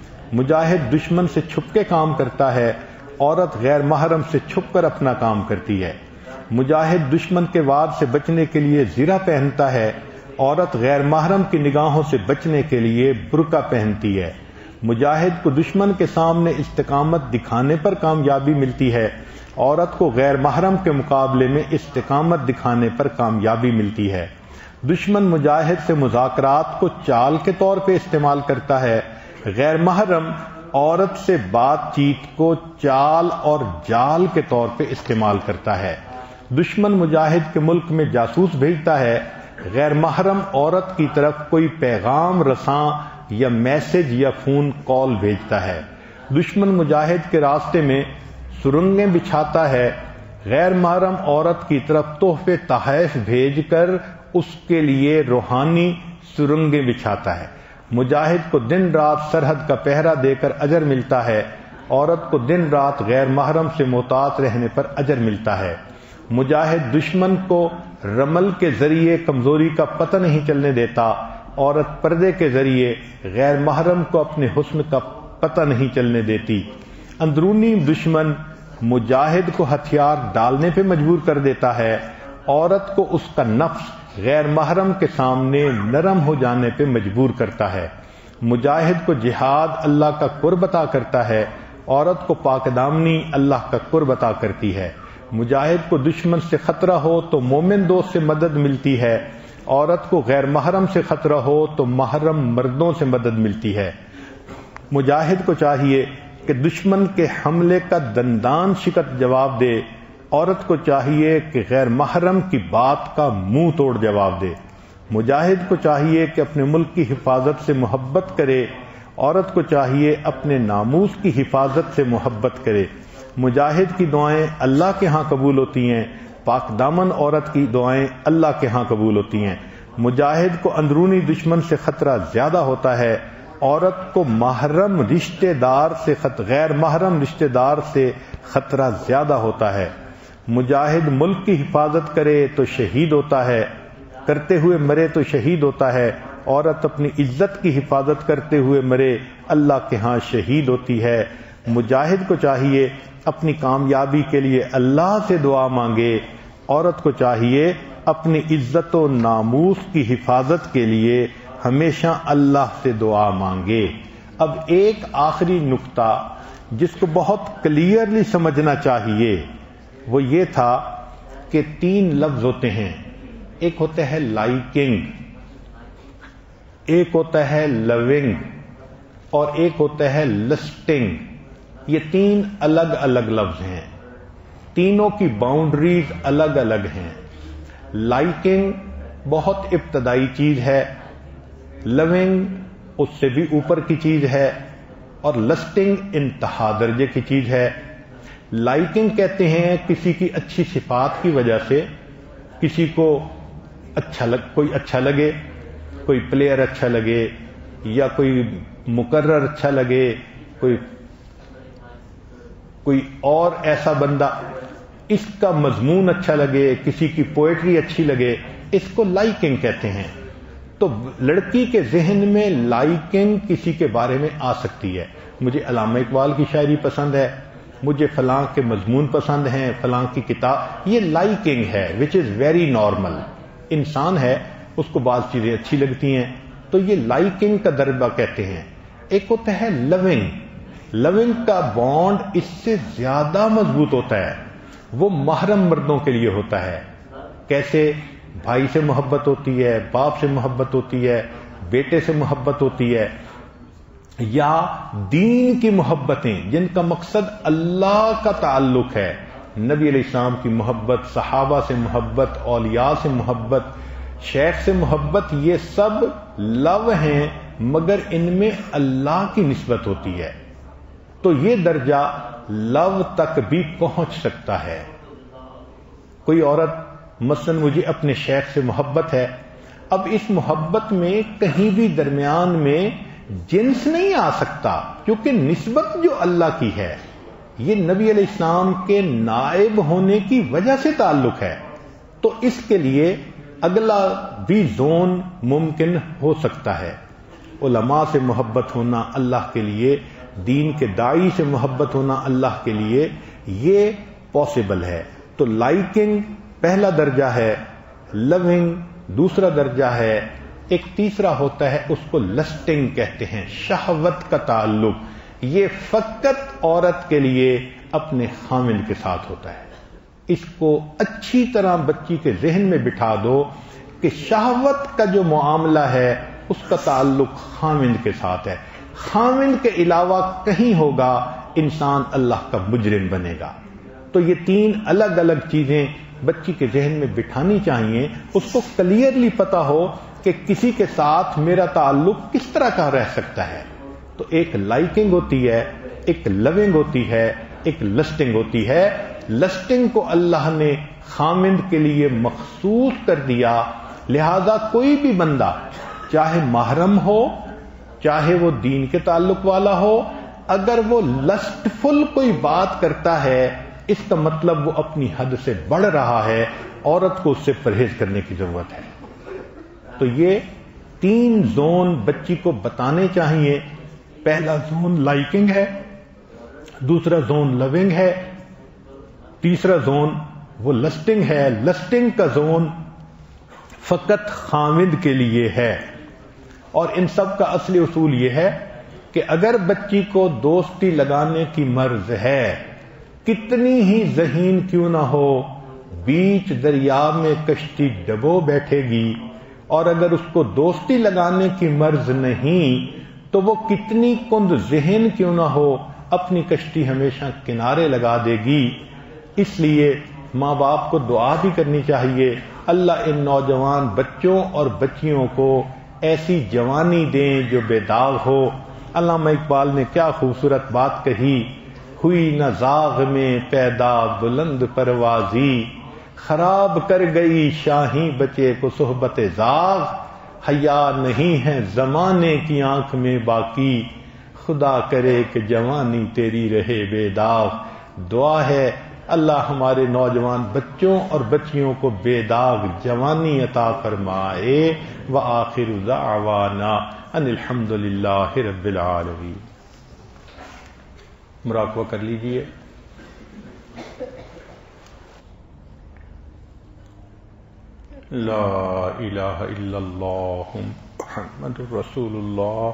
Speaker 1: مجاہد دشمن سے چھپ کے کام کرتا ہے, عورت غیر محرم سے چھپ کر اپنا کام کرتی ہے. مجاہد دشمن کے وار سے بچنے کے لیے زرہ پہنتا ہے, عورت غیر محرم کی نگاہوں سے بچنے کے لیے برقع پہنتی ہے. مجاہد کو دشمن کے سامنے استقامت دکھانے پر کامیابی ملتی ہے, عورت کو غیر محرم کے مقابلے میں استقامت دکھانے پر کامیابی ملتی ہے. دشمن مجاہد سے مذاکرات کو چال کے طور پہ استعمال کرتا ہے, غیر محرم عورت سے بات چیت کو چال اور جال کے طور پہ استعمال کرتا ہے. دشمن مجاہد کے ملک میں جاسوس بھیجتا ہے, غیر محرم عورت کی طرف کوئی پیغام رساں یا میسج یا فون کال بھیجتا ہے. دشمن مجاہد کے راستے میں سرنگیں بچھاتا ہے، غیر محرم عورت کی طرف تحفے تحائف بھیج کر اس کے لیے روحانی سرنگیں بچھاتا ہے۔ مجاہد کو دن رات سرحد کا پہرا دے کر اجر ملتا ہے، عورت کو دن رات غیر محرم سے محتاط رہنے پر اجر ملتا ہے۔ مجاہد دشمن کو رمل کے ذریعے کمزوری کا پتہ نہیں چلنے دیتا، عورت پردے کے ذریعے غیر محرم کو اپنے حسن کا پتہ نہیں چلنے دیتی۔ اندرونی دشمن مجاہد کو ہتھیار ڈالنے پہ مجبور کر دیتا ہے، عورت کو اس کا نفس غیر محرم کے سامنے نرم ہو جانے پہ مجبور کرتا ہے۔ مجاہد کو جہاد اللہ کا قرب عطا کرتا ہے، عورت کو پاک دامنی اللہ کا قرب عطا کرتی ہے۔ مجاہد کو دشمن سے خطرہ ہو تو مومن دوست سے مدد ملتی ہے، عورت کو غیر محرم سے خطرہ ہو تو محرم مردوں سے مدد ملتی ہے۔ مجاہد کو چاہیے کہ دشمن کے حملے کا دندان شکست جواب دے، عورت کو چاہیے کہ غیر محرم کی بات کا منہ توڑ جواب دے۔ مجاہد کو چاہیے کہ اپنے ملک کی حفاظت سے محبت کرے، عورت کو چاہیے اپنے ناموس کی حفاظت سے محبت کرے۔ مجاہد کی دعائیں اللہ کے ہاں قبول ہوتی ہیں، پاک دامن عورت کی دعائیں اللہ کے ہاں قبول ہوتی ہیں۔ مجاہد کو اندرونی دشمن سے خطرہ زیادہ ہوتا ہے، عورت کو محرم رشتہ دار سے غیر محرم رشتہ دار سے خطرہ زیادہ ہوتا ہے۔ مجاہد ملک کی حفاظت کرے تو شہید ہوتا ہے، کرتے ہوئے مرے تو شہید ہوتا ہے، عورت اپنی عزت کی حفاظت کرتے ہوئے مرے اللہ کے ہاں شہید ہوتی ہے۔ مجاہد کو چاہیے اپنی کامیابی کے لیے اللہ سے دعا مانگے، عورت کو چاہیے اپنی عزت و ناموس کی حفاظت کے لیے ہمیشہ اللہ سے دعا مانگے۔ اب ایک آخری نقطہ جس کو بہت کلیئرلی سمجھنا چاہیے وہ یہ تھا کہ 3 لفظ ہوتے ہیں، ایک ہوتا ہے لائکنگ، ایک ہوتا ہے لونگ اور ایک ہوتا ہے لسٹنگ۔ یہ 3 الگ الگ لفظ ہیں، تینوں کی باؤنڈریز الگ الگ ہیں۔ لائکنگ بہت ابتدائی چیز ہے، لونگ اس سے بھی اوپر کی چیز ہے اور لسٹنگ انتہا درجے کی چیز ہے۔ لائکنگ کہتے ہیں کسی کی اچھی صفات کی وجہ سے کسی کو کوئی اچھا لگے، کوئی پلیئر اچھا لگے یا کوئی مقرر اچھا لگے، کوئی اور ایسا بندہ، اس کا مضمون اچھا لگے، کسی کی پوئٹری اچھی لگے، اس کو لائکنگ کہتے ہیں۔ تو لڑکی کے ذہن میں لائکنگ کسی کے بارے میں آ سکتی ہے، مجھے علامہ اقبال کی شاعری پسند ہے، مجھے فلاں کے مضمون پسند ہیں، فلاں کی کتاب، یہ لائکنگ ہے which is very normal۔ انسان ہے، اس کو بعض چیزیں اچھی لگتی ہیں، تو یہ لائکنگ کا درجہ کہتے ہیں۔ ایک ہوتا ہے لونگ، لونگ کا بانڈ اس سے زیادہ مضبوط ہوتا ہے، وہ محرم مردوں کے لیے ہوتا ہے۔ کیسے؟ بھائی سے محبت ہوتی ہے، باپ سے محبت ہوتی ہے، بیٹے سے محبت ہوتی ہے، یا دین کی محبتیں جن کا مقصد اللہ کا تعلق ہے، نبی علیہ السلام کی محبت، صحابہ سے محبت، اولیاء سے محبت، شیخ سے محبت، یہ سب لو ہیں مگر ان میں اللہ کی نسبت ہوتی ہے، تو یہ درجہ لو تک بھی پہنچ سکتا ہے۔ کوئی عورت مثلا مجھے اپنے شیخ سے محبت ہے، اب اس محبت میں کہیں بھی درمیان میں جنس نہیں آ سکتا، کیونکہ نسبت جو اللہ کی ہے یہ نبی علیہ السلام کے نائب ہونے کی وجہ سے تعلق ہے، تو اس کے لیے اگلا بھی زون ممکن ہو سکتا ہے۔ علماء سے محبت ہونا اللہ کے لیے، دین کے داعی سے محبت ہونا اللہ کے لیے، یہ پاسبل ہے۔ تو لائکنگ پہلا درجہ ہے، لونگ دوسرا درجہ ہے، ایک تیسرا ہوتا ہے، اس کو لسٹنگ کہتے ہیں، شہوت کا تعلق، یہ فقط عورت کے لیے اپنے خامند کے ساتھ ہوتا ہے۔ اس کو اچھی طرح بچی کے ذہن میں بٹھا دو کہ شہوت کا جو معاملہ ہے اس کا تعلق خامند کے ساتھ ہے، خامند کے علاوہ کہیں ہوگا انسان اللہ کا مجرم بنے گا۔ تو یہ 3 الگ الگ چیزیں بچی کے ذہن میں بٹھانی چاہیے، اس کو کلیئرلی پتا ہو کہ کسی کے ساتھ میرا تعلق کس طرح کا رہ سکتا ہے۔ تو ایک لائکنگ ہوتی ہے، ایک لونگ ہوتی ہے، ایک لسٹنگ ہوتی ہے۔ لسٹنگ کو اللہ نے خامند کے لیے مخصوص کر دیا، لہذا کوئی بھی بندہ چاہے محرم ہو، چاہے وہ دین کے تعلق والا ہو، اگر وہ لسٹ فل کوئی بات کرتا ہے اس کا مطلب وہ اپنی حد سے بڑھ رہا ہے، عورت کو اس سے پرہیز کرنے کی ضرورت ہے۔ تو یہ 3 زون بچی کو بتانے چاہیے۔ پہلا زون لائکنگ ہے، دوسرا زون لونگ ہے، تیسرا زون وہ لسٹنگ ہے۔ لسٹنگ کا زون فقط خامد کے لیے ہے، اور ان سب کا اصلی اصول یہ ہے کہ اگر بچی کو دوستی لگانے کی مرض ہے، کتنی ہی ذہین کیوں نہ ہو، بیچ دریا میں کشتی ڈبو بیٹھے گی، اور اگر اس کو دوستی لگانے کی مرض نہیں تو وہ کتنی کند ذہن کیوں نہ ہو، اپنی کشتی ہمیشہ کنارے لگا دے گی۔ اس لیے ماں باپ کو دعا بھی کرنی چاہیے، اللہ ان نوجوان بچوں اور بچیوں کو ایسی جوانی دیں جو بے داغ ہو۔ علامہ اقبال نے کیا خوبصورت بات کہی، ہوئی نہ زاغ میں پیدا بلند پروازی، خراب کر گئی شاہی بچے کو صحبت زاغ، حیا نہیں ہے زمانے کی آنکھ میں باقی، خدا کرے کہ جوانی تیری رہے بے داغ۔ دعا ہے اللہ ہمارے نوجوان بچوں اور بچیوں کو بے داغ جوانی عطا فرمائے۔ وآخر دعوانا ان الحمد للہ رب العالمین۔ مراقبہ کر لیجئے۔ لا الہ الا اللہ محمد رسول اللہ۔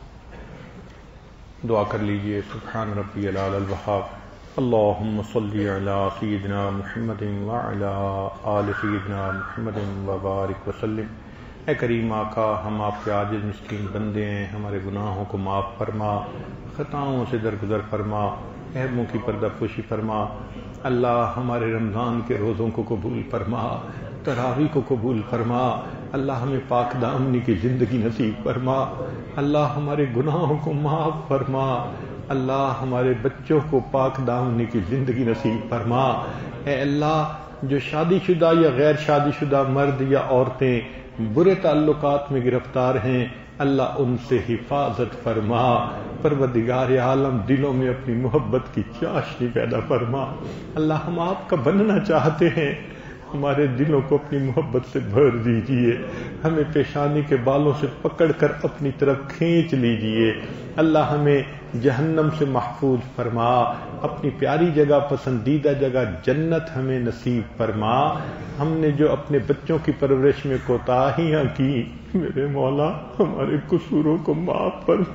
Speaker 1: دعا کر لیجئے۔ سبحان ربی العلی الوہاب، اللہم صلی علی سیدنا محمد وعلی آل سیدنا محمد وبارک وسلم۔ اے کریم آقا، ہم آپ کے عاجز مسکین بندے ہیں، ہمارے گناہوں کو معاف فرما، خطاؤں سے درگزر فرما، عیبوں کی پردہ پوشی فرما۔ اللہ ہمارے رمضان کے روزوں کو قبول فرما، تراویح کو قبول فرما۔ اللہ ہمیں پاک دامنی کی زندگی نصیب فرما۔ اللہ ہمارے گناہوں کو معاف فرما۔ اللہ ہمارے بچوں کو پاک دامنی کی زندگی نصیب فرما۔ اے اللہ، جو شادی شدہ یا غیر شادی شدہ مرد یا عورتیں برے تعلقات میں گرفتار ہیں، اللہ ان سے حفاظت فرما۔ پروردگار عالم، دلوں میں اپنی محبت کی چاشنی پیدا فرما۔ اللہ ہم آپ کا بننا چاہتے ہیں، ہمارے دلوں کو اپنی محبت سے بھر دیجئے، ہمیں پیشانی کے بالوں سے پکڑ کر اپنی طرف کھینچ لیجئے۔ اللہ ہمیں جہنم سے محفوظ فرما، اپنی پیاری جگہ، پسندیدہ جگہ جنت ہمیں نصیب فرما۔ ہم نے جو اپنے بچوں کی پرورش میں کوتاہیاں کی، میرے مولا ہمارے قصوروں کو معاف فرما۔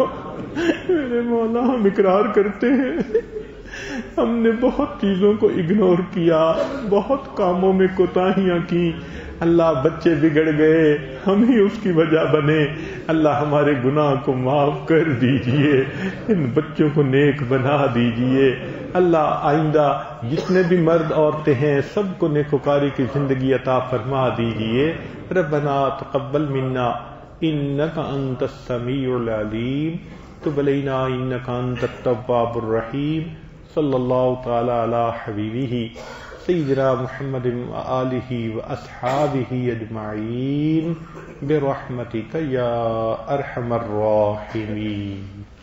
Speaker 1: میرے مولا ہم اقرار کرتے ہیں ہم نے بہت چیزوں کو اگنور کیا، بہت کاموں میں کوتاہیاں کی۔ اللہ بچے بگڑ گئے، ہم ہی اس کی وجہ بنے۔ اللہ ہمارے گناہ کو معاف کر دیجئے، ان بچوں کو نیک بنا دیجئے۔ اللہ آئندہ جتنے بھی مرد عورتیں ہیں سب کو نیکوکاری کی زندگی عطا فرما دیجئے۔ ربنا تقبل منا انک انت السمیع العلیم، تب علینا انک انت التواب الرحیم۔ صلی اللہ تعالی علی حبیبہ سیدنا محمد وآلہ واصحابہ اجمعین برحمتک یا ارحم الراحمین۔